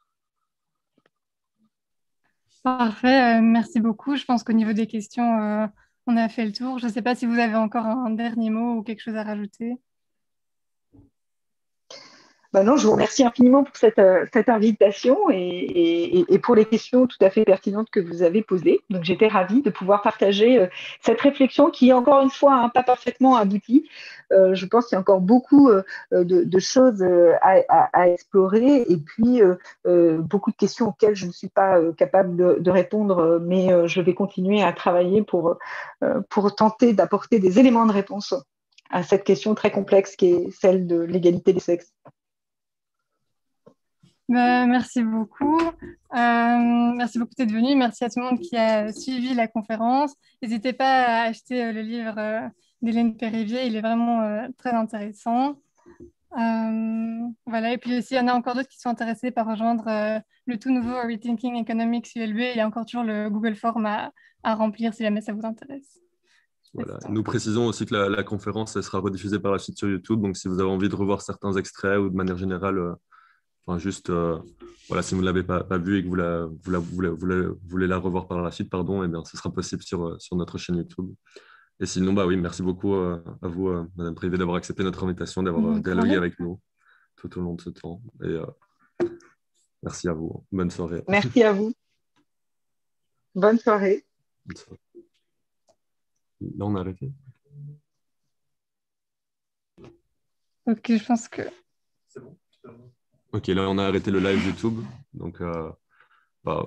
Parfait, euh, merci beaucoup. Je pense qu'au niveau des questions, euh, on a fait le tour. Je ne sais pas si vous avez encore un dernier mot ou quelque chose à rajouter.
Ben non, je vous remercie infiniment pour cette, euh, cette invitation et, et, et pour les questions tout à fait pertinentes que vous avez posées. Donc, j'étais ravie de pouvoir partager euh, cette réflexion qui, encore une fois, hein, pas parfaitement aboutie. Euh, je pense qu'il y a encore beaucoup euh, de, de choses euh, à, à, à explorer et puis euh, euh, beaucoup de questions auxquelles je ne suis pas euh, capable de, de répondre, mais euh, je vais continuer à travailler pour, euh, pour tenter d'apporter des éléments de réponse à cette question très complexe qui est celle de l'égalité des sexes.
Ben, merci beaucoup. Euh, merci beaucoup d'être venu. Merci à tout le monde qui a suivi la conférence. N'hésitez pas à acheter euh, le livre euh, d'Hélène Périvier. Il est vraiment euh, très intéressant. Euh, voilà. Et puis, s'il y en a encore d'autres qui sont intéressés par rejoindre euh, le tout nouveau Rethinking Economics U L B, il y a encore toujours le Google Form à, à remplir si jamais ça vous intéresse.
Voilà. Nous précisons aussi que la, la conférence elle sera rediffusée par la suite sur YouTube. Donc, si vous avez envie de revoir certains extraits ou de manière générale, euh, enfin, juste, euh, voilà, si vous ne l'avez pas, pas vue et que vous, la, vous, la, vous, la, vous, la, vous voulez la revoir par la suite, pardon, eh bien, ce sera possible sur, sur notre chaîne YouTube. Et sinon, bah oui, merci beaucoup euh, à vous, euh, Madame Privé, d'avoir accepté notre invitation, d'avoir euh, dialogué avec nous tout au long de ce temps. Et euh, merci à vous. Bonne soirée.
Merci à vous. Bonne soirée.
Bonne soirée. Là, on a arrêté.
Ok, je pense que...
C'est bon. Ok, là, on a arrêté le live YouTube. Donc, euh...